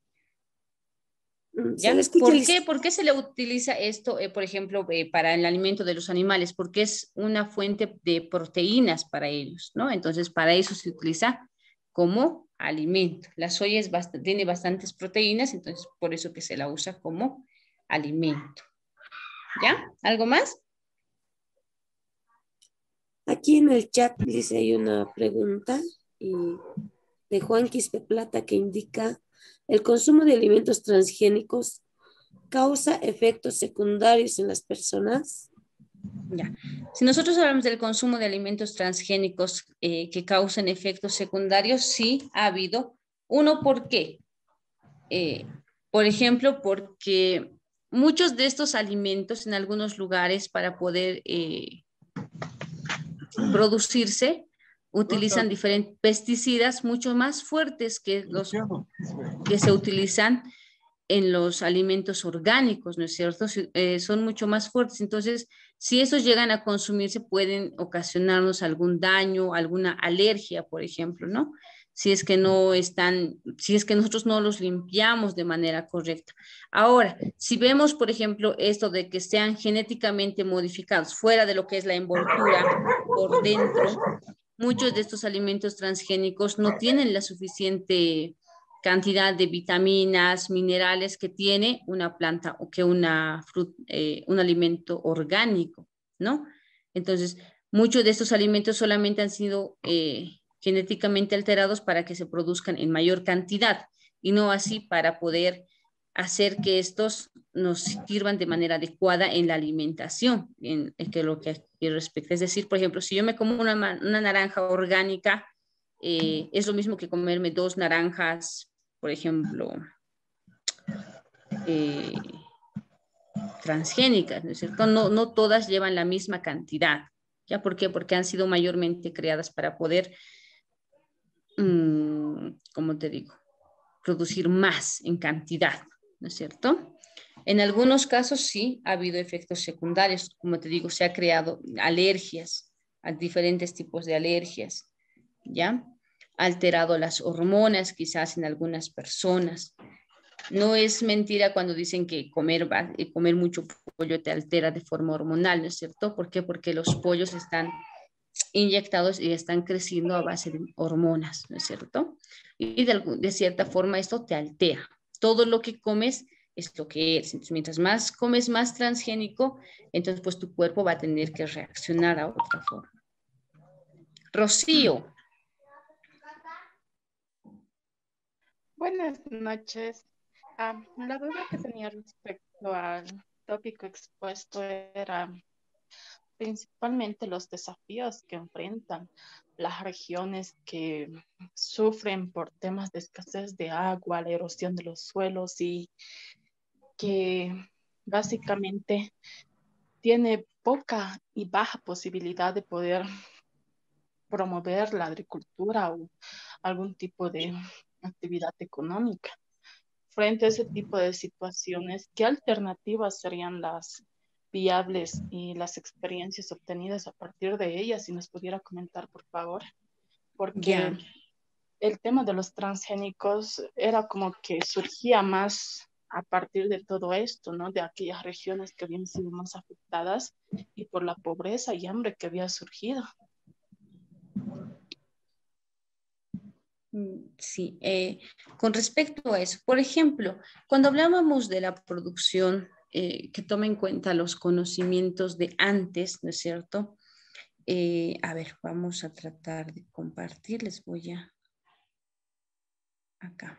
Se le ¿Ya? escucha, Lice. ¿Por qué se le utiliza esto, por ejemplo, para el alimento de los animales? Porque es una fuente de proteínas para ellos, ¿no? Entonces, para eso se utiliza como alimento. La soya tiene bastantes proteínas, entonces por eso que se la usa como alimento. ¿Ya? ¿Algo más? Aquí en el chat, Lice, hay una pregunta de Juan Quispe Plata que indica: ¿el consumo de alimentos transgénicos causa efectos secundarios en las personas? Ya. Si nosotros hablamos del consumo de alimentos transgénicos que causan efectos secundarios, sí ha habido. Uno, ¿por qué? Por ejemplo, porque muchos de estos alimentos en algunos lugares para poder producirse utilizan diferentes pesticidas mucho más fuertes que los que se utilizan en los alimentos orgánicos, ¿no es cierto? Son mucho más fuertes. Entonces, si esos llegan a consumirse, pueden ocasionarnos algún daño, alguna alergia, por ejemplo, ¿no? Si es que nosotros no los limpiamos de manera correcta. Ahora, si vemos, por ejemplo, esto de que sean genéticamente modificados, fuera de lo que es la envoltura, por dentro, muchos de estos alimentos transgénicos no tienen la suficiente cantidad de vitaminas, minerales que tiene una planta o que un alimento orgánico, ¿no? Entonces, muchos de estos alimentos solamente han sido genéticamente alterados para que se produzcan en mayor cantidad y no así para poder hacer que estos nos sirvan de manera adecuada en la alimentación, en lo que respecta. Es decir, por ejemplo, si yo me como una naranja orgánica, es lo mismo que comerme 2 naranjas, por ejemplo, transgénicas, ¿no es cierto? No todas llevan la misma cantidad. ¿Ya por qué? Porque han sido mayormente creadas para poder, ¿cómo te digo? Producir más en cantidad, ¿no es cierto? En algunos casos sí ha habido efectos secundarios, como te digo, se ha creado alergias, a diferentes tipos de alergias, ¿ya? Ha alterado las hormonas quizás en algunas personas. No es mentira cuando dicen que comer mucho pollo te altera de forma hormonal, ¿no es cierto? ¿Por qué? Porque los pollos están inyectados y están creciendo a base de hormonas, ¿no es cierto? Y de cierta forma esto te altera. Todo lo que comes es lo que eres. Entonces, mientras más comes más transgénico, entonces pues tu cuerpo va a tener que reaccionar a otra forma. Rocío. Buenas noches. La duda que tenía respecto al tópico expuesto era principalmente los desafíos que enfrentan las regiones que sufren por temas de escasez de agua, la erosión de los suelos y que básicamente tiene poca y baja posibilidad de poder promover la agricultura o algún tipo de actividad económica. Frente a ese tipo de situaciones, ¿qué alternativas serían las viables y las experiencias obtenidas a partir de ellas? Si nos pudiera comentar, por favor. Porque el tema de los transgénicos era como que surgía más a partir de todo esto, ¿no? De aquellas regiones que habían sido más afectadas y por la pobreza y hambre que había surgido. Sí, con respecto a eso, por ejemplo, cuando hablábamos de la producción, que toma en cuenta los conocimientos de antes, ¿no es cierto? A ver, vamos a tratar de compartir, les voy a... Acá.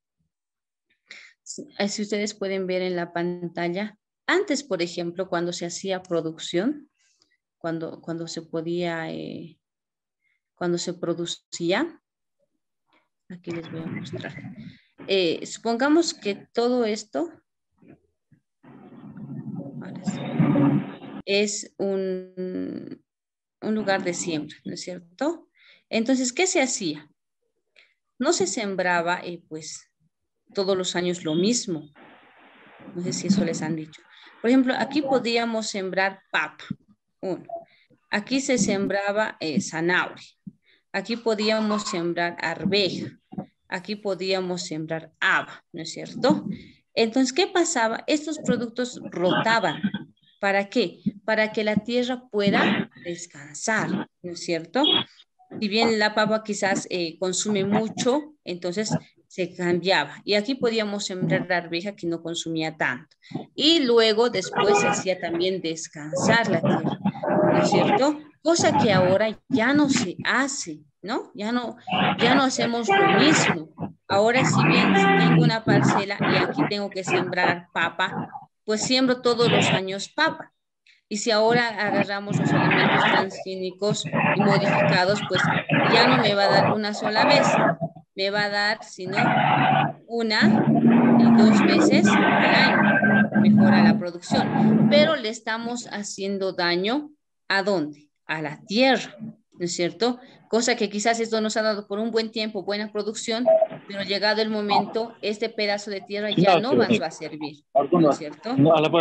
Si ustedes pueden ver en la pantalla, antes, por ejemplo, cuando se hacía producción, cuando se podía, cuando se producía, aquí les voy a mostrar. Supongamos que todo esto es un lugar de siembra, ¿no es cierto? Entonces, ¿qué se hacía? No se sembraba, pues, todos los años lo mismo. No sé si eso les han dicho. Por ejemplo, aquí podíamos sembrar papa. Uno. Aquí se sembraba zanahoria. Aquí podíamos sembrar arveja. Aquí podíamos sembrar haba, ¿no es cierto? Entonces, ¿qué pasaba? Estos productos rotaban. ¿Para qué? Para que la tierra pueda descansar, ¿no es cierto? Si bien la papa quizás consume mucho, entonces se cambiaba. Y aquí podíamos sembrar la arveja que no consumía tanto. Y luego después se hacía también descansar la tierra, ¿no es cierto? Cosa que ahora ya no se hace, ¿no? Ya no hacemos lo mismo. Ahora, si bien tengo una parcela y aquí tengo que sembrar papa, pues siembro todos los años papa. Y si ahora agarramos los alimentos transgénicos y modificados, pues ya no me va a dar una sola vez, me va a dar, sino una y 2 veces al año. Mejora la producción, pero le estamos haciendo daño ¿a dónde? A la tierra, ¿no es cierto? Cosa que quizás esto nos ha dado por un buen tiempo buena producción, pero llegado el momento, este pedazo de tierra ya no nos va a servir, ¿no es cierto?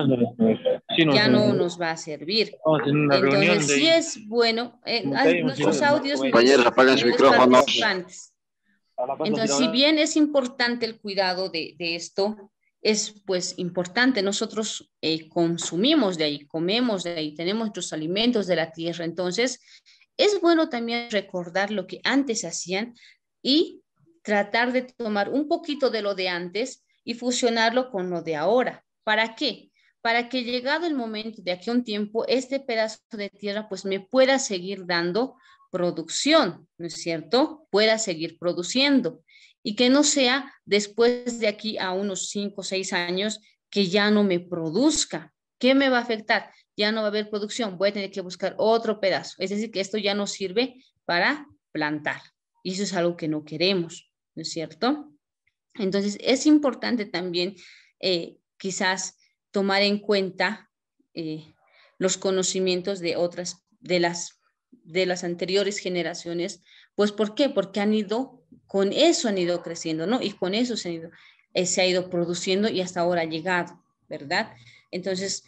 Ya no nos va a servir. Entonces, sí es bueno, nuestros audios Compañeros, apaguen su micrófono. Entonces, si bien es importante el cuidado de esto, es pues importante, nosotros consumimos de ahí, comemos de ahí, tenemos nuestros alimentos de la tierra, entonces es bueno también recordar lo que antes hacían y tratar de tomar un poquito de lo de antes y fusionarlo con lo de ahora. ¿Para qué? Para que llegado el momento de aquí a un tiempo, este pedazo de tierra pues me pueda seguir dando producción, ¿no es cierto? Pueda seguir produciendo y que no sea después de aquí a unos 5 o 6 años que ya no me produzca. ¿Qué me va a afectar? Ya no va a haber producción, voy a tener que buscar otro pedazo. Es decir, que esto ya no sirve para plantar y eso es algo que no queremos, ¿no es cierto? Entonces, es importante también quizás tomar en cuenta los conocimientos de otras, de las anteriores generaciones, pues ¿por qué? Porque con eso han ido creciendo, ¿no? Y con eso se ha ido produciendo y hasta ahora ha llegado, ¿verdad? Entonces,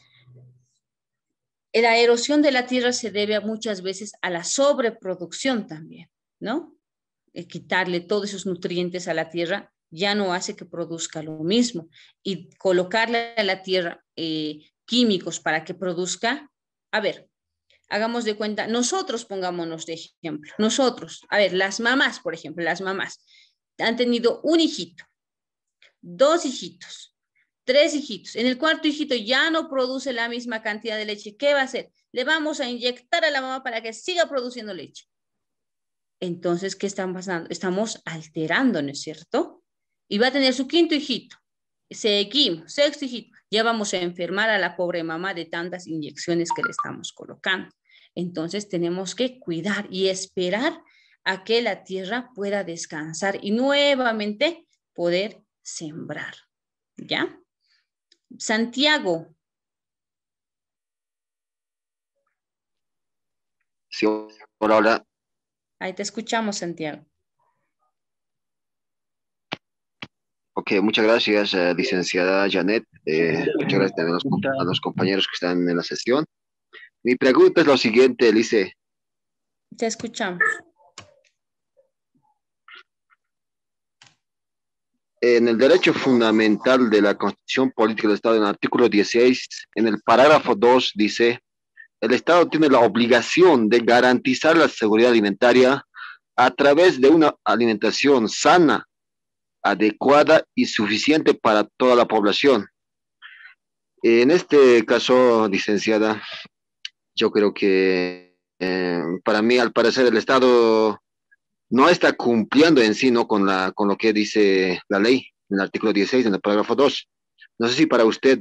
la erosión de la tierra se debe muchas veces a la sobreproducción también, ¿no? Quitarle todos esos nutrientes a la tierra ya no hace que produzca lo mismo. Y colocarle a la tierra químicos para que produzca, a ver, hagamos de cuenta, nosotros pongámonos de ejemplo, nosotros, a ver, las mamás, por ejemplo, las mamás han tenido un hijito, 2 hijitos, 3 hijitos, en el 4º hijito ya no produce la misma cantidad de leche, ¿qué va a hacer? Le vamos a inyectar a la mamá para que siga produciendo leche. Entonces, ¿qué está pasando? Estamos alterando, ¿no es cierto? y va a tener su quinto hijito. Seguimos, sexto hijito. Ya vamos a enfermar a la pobre mamá de tantas inyecciones que le estamos colocando. Entonces tenemos que cuidar y esperar a que la tierra pueda descansar y nuevamente poder sembrar. ¿Ya? Santiago. Sí, hola, hola. Ahí te escuchamos, Santiago. Ok, muchas gracias, licenciada Janet. Muchas gracias también a los compañeros que están en la sesión. Mi pregunta es lo siguiente, Lice. Te escuchamos. En el derecho fundamental de la Constitución Política del Estado, en el artículo 16, en el parágrafo 2, dice: el Estado tiene la obligación de garantizar la seguridad alimentaria a través de una alimentación sana, adecuada y suficiente para toda la población. En este caso, licenciada, yo creo que para mí, al parecer, el Estado no está cumpliendo en sí, ¿no?, con lo que dice la ley en el artículo 16, en el parágrafo 2. No sé si para usted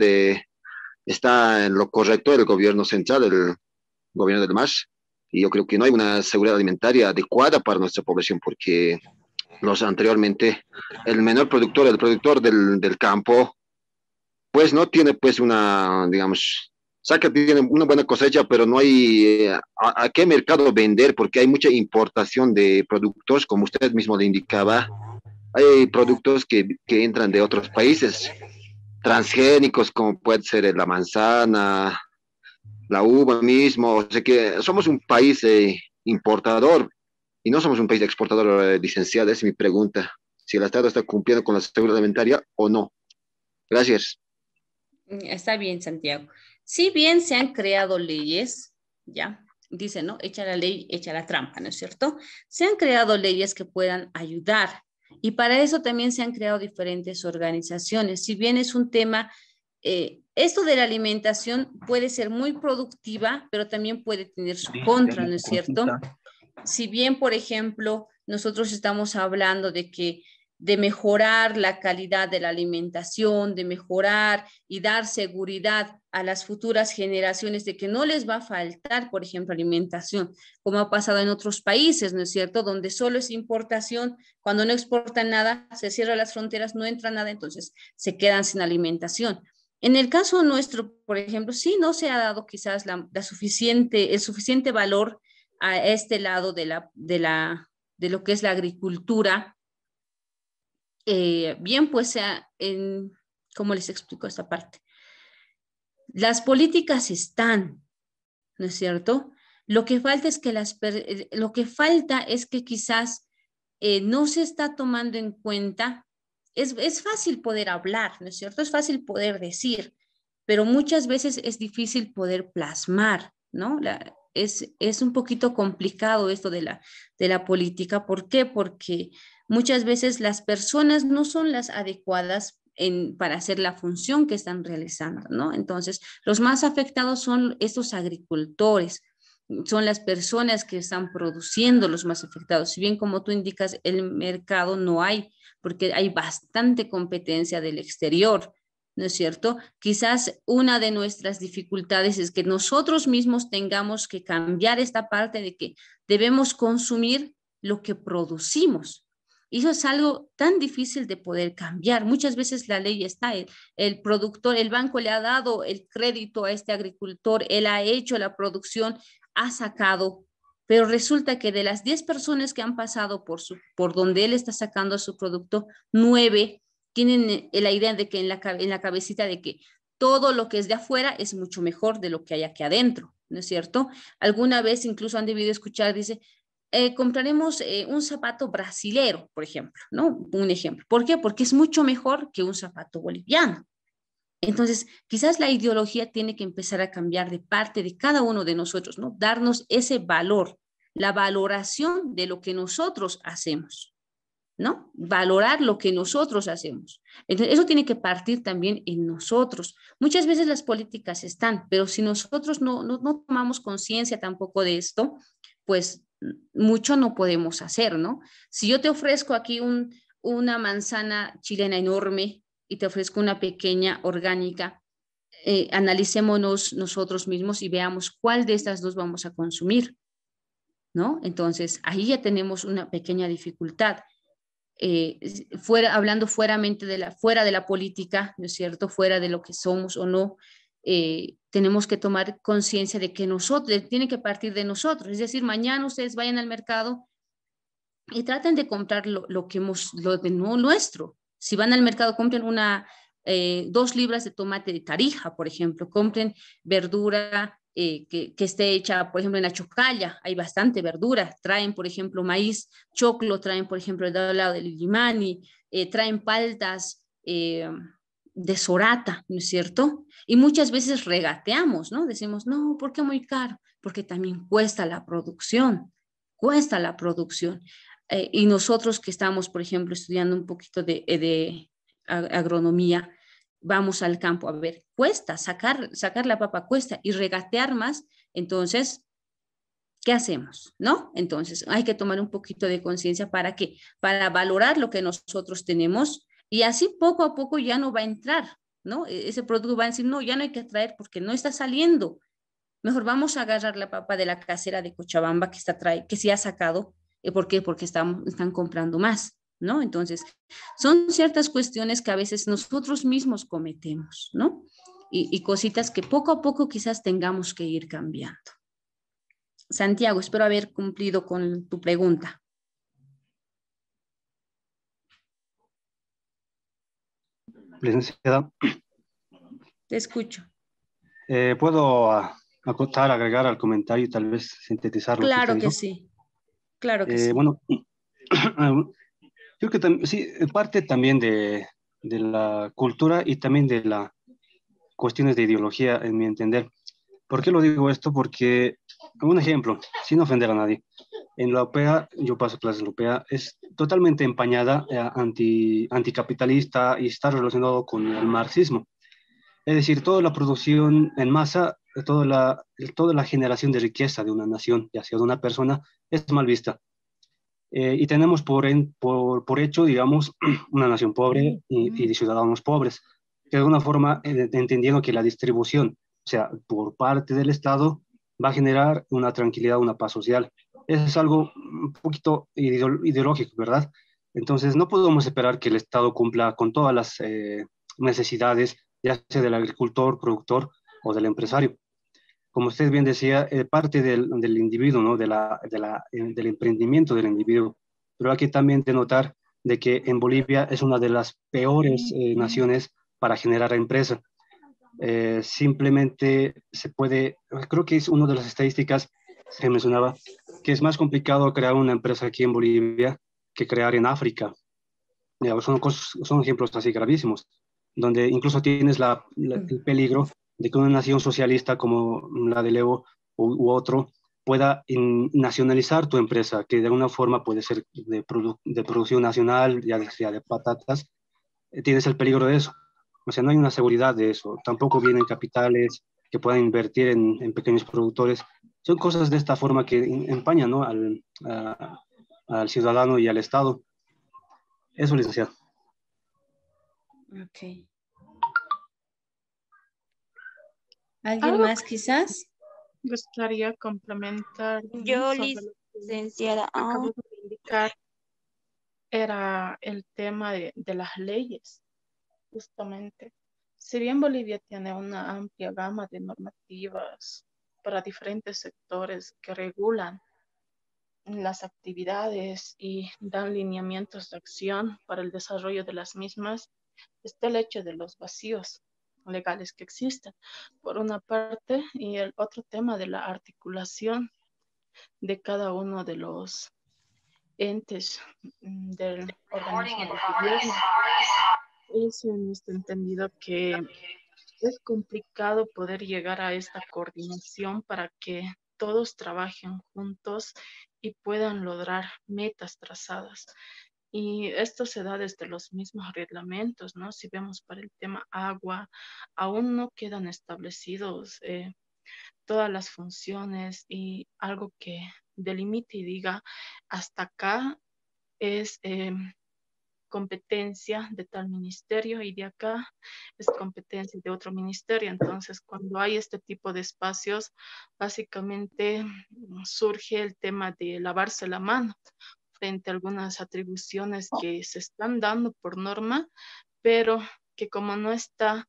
está en lo correcto el gobierno central, el gobierno del MAS, y yo creo que no hay una seguridad alimentaria adecuada para nuestra población, porque anteriormente, el menor productor, el productor del campo, pues no tiene pues una, digamos, saca, tiene una buena cosecha, pero no hay a qué mercado vender, porque hay mucha importación de productos, como usted mismo le indicaba. Hay productos que entran de otros países, transgénicos, como puede ser la manzana, la uva mismo. O sea que somos un país importador y no somos un país exportador, licenciada. Esa es mi pregunta, si el Estado está cumpliendo con la seguridad alimentaria o no. Gracias. Está bien, Santiago. Si bien se han creado leyes, ya, dice, ¿no? Echa la ley, echa la trampa, ¿no es cierto? Se han creado leyes que puedan ayudar y para eso también se han creado diferentes organizaciones. Si bien es un tema, esto de la alimentación puede ser muy productiva, pero también puede tener su contra, ¿no es cierto? Si bien, por ejemplo, nosotros estamos hablando de mejorar la calidad de la alimentación, de mejorar y dar seguridad a las futuras generaciones de que no les va a faltar, por ejemplo, alimentación, como ha pasado en otros países, ¿no es cierto? Donde solo es importación, cuando no exportan nada, se cierran las fronteras, no entra nada, entonces se quedan sin alimentación. En el caso nuestro, por ejemplo, sí no se ha dado quizás el suficiente valor a este lado de lo que es la agricultura. Bien, pues ¿cómo les explico esta parte? Las políticas están, ¿no es cierto? Lo que falta es que quizás no se está tomando en cuenta. Es fácil poder hablar, ¿no es cierto? Es fácil poder decir, pero muchas veces es difícil poder plasmar, ¿no? Es un poquito complicado esto de la política. ¿Por qué? Porque muchas veces las personas no son las adecuadas para hacer la función que están realizando, ¿no? Entonces, los más afectados son estos agricultores, son las personas que están produciendo los más afectados. Si bien, como tú indicas, el mercado no hay, porque hay bastante competencia del exterior, ¿no es cierto? Quizás una de nuestras dificultades es que nosotros mismos tengamos que cambiar esta parte de que debemos consumir lo que producimos. Y eso es algo tan difícil de poder cambiar. Muchas veces la ley está, el productor, el banco le ha dado el crédito a este agricultor, él ha hecho la producción, ha sacado, pero resulta que de las 10 personas que han pasado por donde él está sacando su producto, 9 tienen la idea de que en la cabecita de que todo lo que es de afuera es mucho mejor de lo que hay aquí adentro, ¿no es cierto? Alguna vez incluso han debido escuchar, dice, compraremos un zapato brasilero, por ejemplo, ¿no? Un ejemplo. ¿Por qué? Porque es mucho mejor que un zapato boliviano. Entonces, quizás la ideología tiene que empezar a cambiar de parte de cada uno de nosotros, ¿no? Darnos ese valor, la valoración de lo que nosotros hacemos, ¿no? Valorar lo que nosotros hacemos. Entonces, eso tiene que partir también en nosotros. Muchas veces las políticas están, pero si nosotros no tomamos conciencia tampoco de esto, pues mucho no podemos hacer, ¿no? Si yo te ofrezco aquí una manzana chilena enorme y te ofrezco una pequeña orgánica, analicémonos nosotros mismos y veamos cuál de estas dos vamos a consumir, ¿no? Entonces, ahí ya tenemos una pequeña dificultad. Hablando fuera de la política, ¿no es cierto? Fuera de lo que somos o no, tenemos que tomar conciencia de que tiene que partir de nosotros. Es decir, mañana ustedes vayan al mercado y traten de comprar lo de nuestro. Si van al mercado, compren 2 libras de tomate de Tarija, por ejemplo, compren verdura que esté hecha, por ejemplo, en la chocalla, hay bastante verdura, traen, por ejemplo, maíz choclo, traen, por ejemplo, del lado del Illimani, traen paltas de Sorata, ¿no es cierto? Y muchas veces regateamos, ¿no? Decimos, no, ¿por qué muy caro? Porque también cuesta la producción. Y nosotros que estamos, por ejemplo, estudiando un poquito de agronomía, vamos al campo a ver, cuesta, sacar la papa cuesta y regatear más, entonces, ¿qué hacemos? ¿No? Entonces, hay que tomar un poquito de conciencia para valorar lo que nosotros tenemos y así poco a poco ya no va a entrar, ¿no? Ese producto va a decir, no, ya no hay que traer porque no está saliendo. Mejor vamos a agarrar la papa de la casera de Cochabamba que se ha sacado. ¿Por qué? Porque están comprando más, ¿no? Entonces, son ciertas cuestiones que a veces nosotros mismos cometemos, ¿no? Y cositas que poco a poco quizás tengamos que ir cambiando. Santiago, espero haber cumplido con tu pregunta. Licenciada, Te escucho. ¿puedo acotar, agregar al comentario y tal vez sintetizar lo que usted Claro que dijo? sí, claro que sí. Bueno, creo que sí, parte también de la cultura y también de las cuestiones de ideología, en mi entender. ¿Por qué lo digo esto? Porque, un ejemplo, sin ofender a nadie, en la OPEA, yo paso clases en la OPEA, es totalmente empañada, anticapitalista y está relacionado con el marxismo. Es decir, toda la producción en masa, toda la generación de riqueza de una nación, ya sea de una persona, es mal vista. Y tenemos por hecho, digamos, una nación pobre y de ciudadanos pobres, que de alguna forma, entendiendo que la distribución, o sea, por parte del Estado, va a generar una tranquilidad, una paz social. Eso es algo un poquito ideológico, ¿verdad? Entonces, no podemos esperar que el Estado cumpla con todas las necesidades, ya sea del agricultor, productor o del empresario. Como usted bien decía, parte del individuo, ¿no? Del emprendimiento del individuo. Pero hay que también denotar de que en Bolivia es una de las peores naciones para generar empresa. Simplemente se puede, creo que es una de las estadísticas que mencionaba, que es más complicado crear una empresa aquí en Bolivia que crear en África. Son ejemplos así gravísimos, donde incluso tienes el peligro de que una nación socialista como la de Evo u otro pueda nacionalizar tu empresa, que de alguna forma puede ser de producción nacional, ya sea de patatas, tienes el peligro de eso. O sea, no hay una seguridad de eso. Tampoco vienen capitales que puedan invertir en pequeños productores. Son cosas de esta forma que empañan, ¿no? Al ciudadano y al Estado. Eso, licenciado. Ok. ¿Alguien más quizás? Gustaría complementar Yo, sobre lo que licenciada. acabo de indicar, era el tema de las leyes, justamente. Si bien Bolivia tiene una amplia gama de normativas para diferentes sectores que regulan las actividades y dan lineamientos de acción para el desarrollo de las mismas, está el hecho de los vacíos legales que existen, por una parte, y el otro tema de la articulación de cada uno de los entes del organismo de gobierno. Es en este entendido que es complicado poder llegar a esta coordinación para que todos trabajen juntos y puedan lograr metas trazadas. Y esto se da desde los mismos reglamentos, ¿no? Si vemos para el tema agua, aún no quedan establecidos todas las funciones y algo que delimite y diga hasta acá es competencia de tal ministerio y de acá es competencia de otro ministerio. Entonces, cuando hay este tipo de espacios, básicamente surge el tema de lavarse la mano frente a algunas atribuciones que se están dando por norma, pero que como no está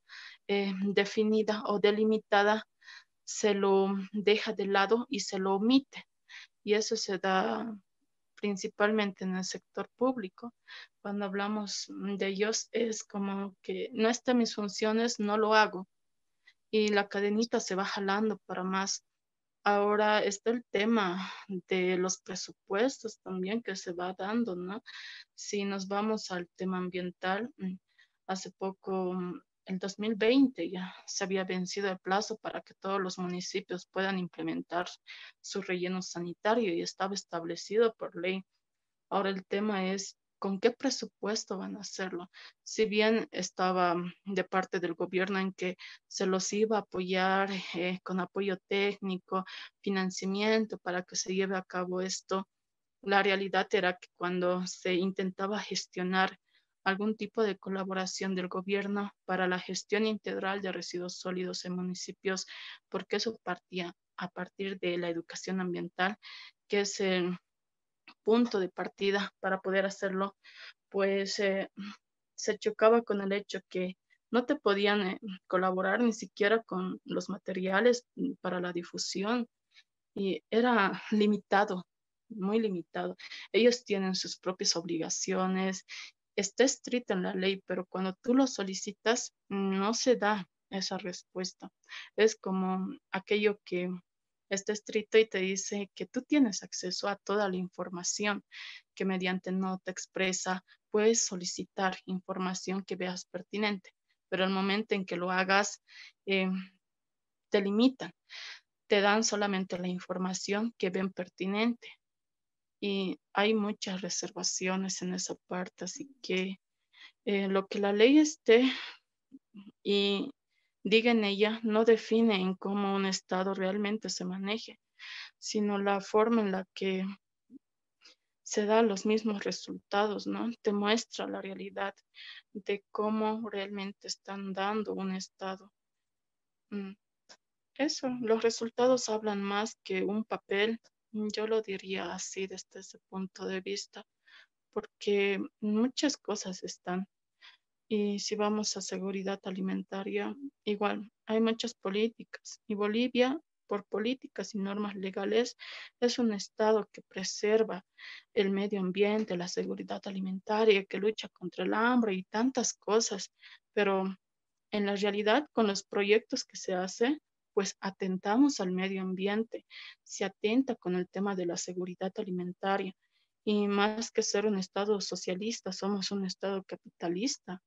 definida o delimitada, se lo deja de lado y se lo omite. Y eso se da principalmente en el sector público. Cuando hablamos de ellos es como que no está en mis funciones, no lo hago. Y la cadenita se va jalando para más. Ahora está el tema de los presupuestos también que se va dando, ¿no? Si nos vamos al tema ambiental, hace poco, el 2020, ya se había vencido el plazo para que todos los municipios puedan implementar su relleno sanitario y estaba establecido por ley. Ahora el tema es con qué presupuesto van a hacerlo. Si bien estaba de parte del gobierno en que se los iba a apoyar con apoyo técnico, financiamiento para que se lleve a cabo esto, la realidad era que cuando se intentaba gestionar algún tipo de colaboración del gobierno para la gestión integral de residuos sólidos en municipios, porque eso partía a partir de la educación ambiental, que es el punto de partida para poder hacerlo, pues se chocaba con el hecho que no te podían colaborar ni siquiera con los materiales para la difusión y era limitado, muy limitado. Ellos tienen sus propias obligaciones, está escrito en la ley, pero cuando tú lo solicitas no se da esa respuesta. Es como aquello que está escrito y te dice que tú tienes acceso a toda la información, que mediante nota expresa puedes solicitar información que veas pertinente, pero al momento en que lo hagas, eh, te limitan, te dan solamente la información que ven pertinente y hay muchas reservaciones en esa parte, así que lo que la ley esté y diga en ella no define en cómo un Estado realmente se maneje, sino la forma en la que se dan los mismos resultados, ¿no? Te muestra la realidad de cómo realmente están dando un Estado. Mm, Eso, los resultados hablan más que un papel. Yo lo diría así desde ese punto de vista, porque muchas cosas están. Y si vamos a seguridad alimentaria, igual hay muchas políticas. Y Bolivia, por políticas y normas legales, es un estado que preserva el medio ambiente, la seguridad alimentaria, que lucha contra el hambre y tantas cosas. Pero en la realidad, con los proyectos que se hacen, pues atentamos al medio ambiente, se atenta con el tema de la seguridad alimentaria. Y más que ser un estado socialista, somos un estado capitalista.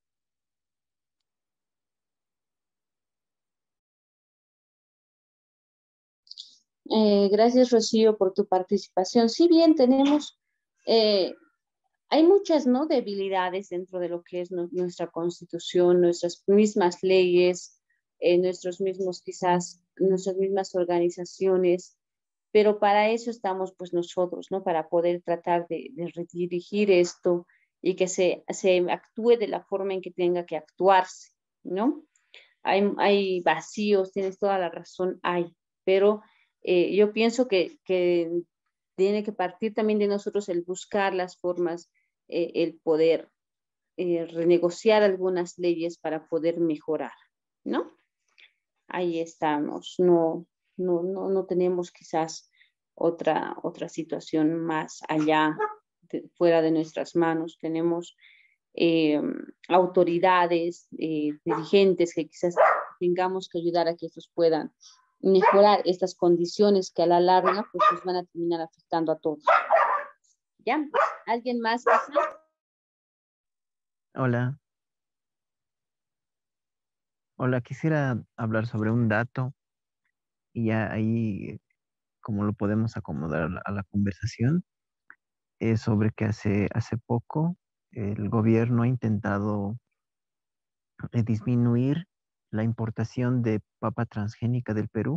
Gracias, Rocío, por tu participación. Si bien tenemos, eh, hay muchas, ¿no?, debilidades dentro de lo que es nuestra constitución, nuestras mismas leyes, nuestros mismos, quizás, nuestras mismas organizaciones, pero para eso estamos, pues, nosotros, ¿no? Para poder tratar de redirigir esto y que se actúe de la forma en que tenga que actuarse, ¿no? Hay vacíos, tienes toda la razón, hay, pero yo pienso que tiene que partir también de nosotros el buscar las formas, el poder renegociar algunas leyes para poder mejorar, ¿no? Ahí estamos, no tenemos quizás otra situación más allá, fuera de nuestras manos. Tenemos autoridades, dirigentes que quizás tengamos que ayudar a que estos puedan mejorar estas condiciones que a la larga pues nos van a terminar afectando a todos. ¿Ya? ¿Alguien más? Hola, hola, quisiera hablar sobre un dato y ya ahí como lo podemos acomodar a la conversación, es sobre que hace poco el gobierno ha intentado disminuir la importación de papa transgénica del Perú,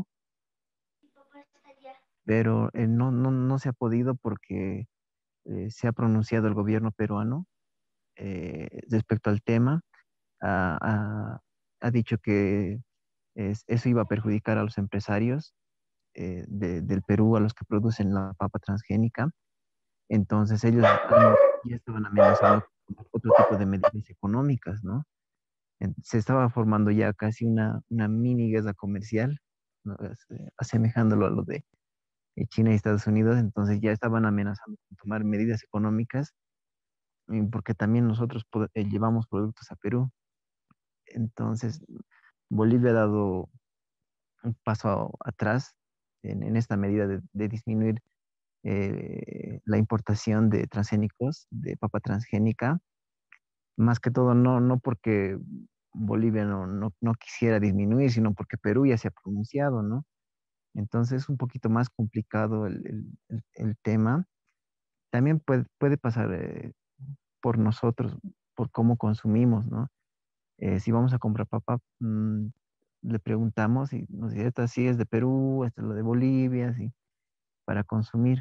pero no se ha podido porque se ha pronunciado el gobierno peruano respecto al tema. Ha dicho que eso iba a perjudicar a los empresarios del Perú, a los que producen la papa transgénica. Entonces ellos ya estaban amenazando con otro tipo de medidas económicas, ¿no? Se estaba formando ya casi una mini guerra comercial, ¿no? Asemejándolo a lo de China y Estados Unidos. Entonces ya estaban amenazando con tomar medidas económicas, porque también nosotros llevamos productos a Perú. Entonces, Bolivia ha dado un paso atrás en esta medida de disminuir la importación de transgénicos, de papa transgénica, más que todo no porque Bolivia no quisiera disminuir, sino porque Perú ya se ha pronunciado, ¿no? Entonces es un poquito más complicado el tema. También puede pasar por nosotros, por cómo consumimos, ¿no? Si vamos a comprar papa, le preguntamos y nos dice, esta sí es de Perú, esta es lo de Bolivia, sí, para consumir.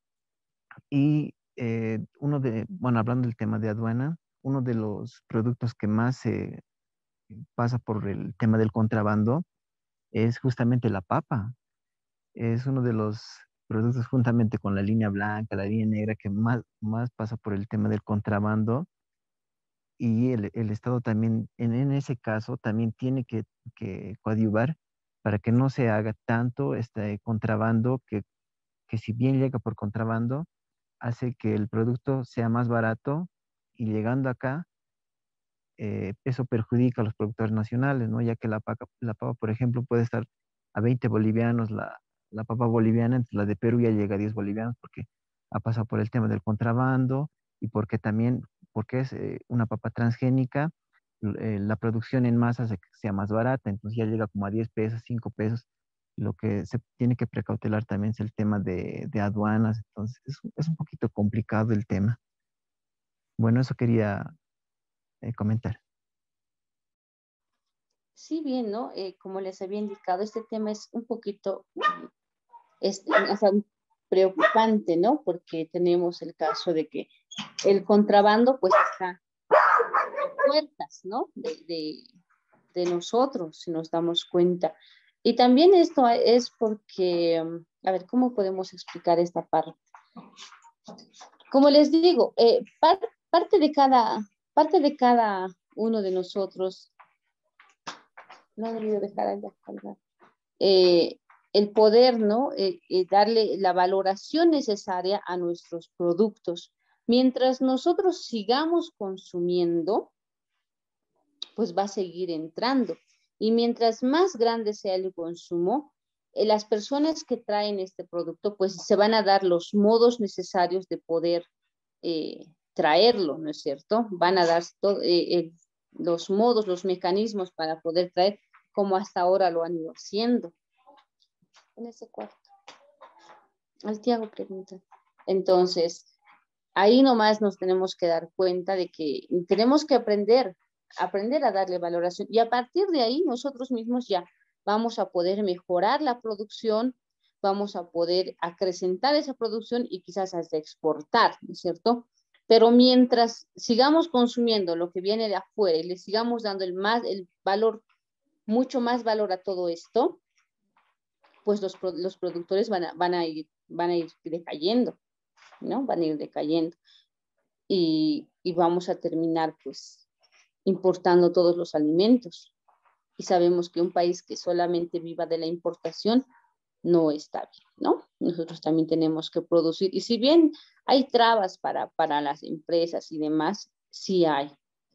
Y bueno, hablando del tema de aduana, uno de los productos que más pasa por el tema del contrabando es justamente la papa. Es uno de los productos juntamente con la línea blanca, la línea negra, que más pasa por el tema del contrabando. Y el Estado también, en ese caso, también tiene que coadyuvar para que no se haga tanto este contrabando, que si bien llega por contrabando, hace que el producto sea más barato y llegando acá, eso perjudica a los productores nacionales, ¿no? Ya que la papa, por ejemplo, puede estar a 20 bolivianos la papa boliviana, entonces la de Perú ya llega a 10 bolivianos porque ha pasado por el tema del contrabando y porque es una papa transgénica, la producción en masa hace que sea más barata, entonces ya llega como a 10 pesos, 5 pesos. Lo que se tiene que precautelar también es el tema de aduanas, entonces es un poquito complicado el tema. Bueno, eso quería comentar. Sí, bien, ¿no? Como les había indicado, este tema es un poquito o sea, preocupante, ¿no? Porque tenemos el caso de que el contrabando pues está a puertas, ¿no? De nosotros, si nos damos cuenta. Y también esto es porque, a ver, ¿cómo podemos explicar esta parte? Como les digo, parte de cada uno de nosotros, no he debido dejar allá, el poder, ¿no? Darle la valoración necesaria a nuestros productos. Mientras nosotros sigamos consumiendo, pues va a seguir entrando. Y mientras más grande sea el consumo, las personas que traen este producto, pues se van a dar los modos necesarios de poder traerlo, ¿no es cierto? Van a dar los modos, los mecanismos para poder traer, como hasta ahora lo han ido haciendo. En ese cuarto. Al Tiago pregunta. Entonces, ahí nomás nos tenemos que dar cuenta de que tenemos que aprender a darle valoración y a partir de ahí nosotros mismos ya vamos a poder mejorar la producción, vamos a poder acrecentar esa producción y quizás hasta exportar, ¿no es cierto? Pero mientras sigamos consumiendo lo que viene de afuera y le sigamos dando el valor, mucho más valor a todo esto, pues los productores van a ir decayendo, ¿no? Van a ir decayendo. Y vamos a terminar, pues, importando todos los alimentos. Y sabemos que un país que solamente viva de la importación no está bien, ¿no? Nosotros también tenemos que producir. Y si bien hay trabas para las empresas y demás, sí hay.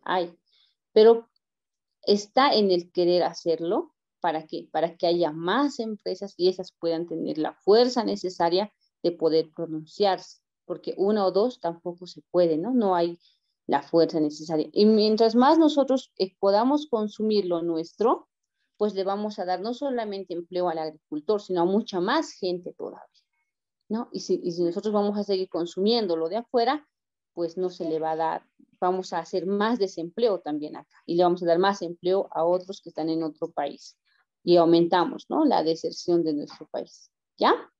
Pero está en el querer hacerlo. ¿Para qué? Para que haya más empresas y esas puedan tener la fuerza necesaria de poder pronunciarse, porque una o dos tampoco se puede, ¿no? No hay la fuerza necesaria. Y mientras más nosotros podamos consumir lo nuestro, pues le vamos a dar no solamente empleo al agricultor, sino a mucha más gente todavía, ¿no? Y si nosotros vamos a seguir consumiendo lo de afuera, pues no se le va a dar, vamos a hacer más desempleo también acá y le vamos a dar más empleo a otros que están en otro país y aumentamos, ¿no? La deserción de nuestro país, ¿ya?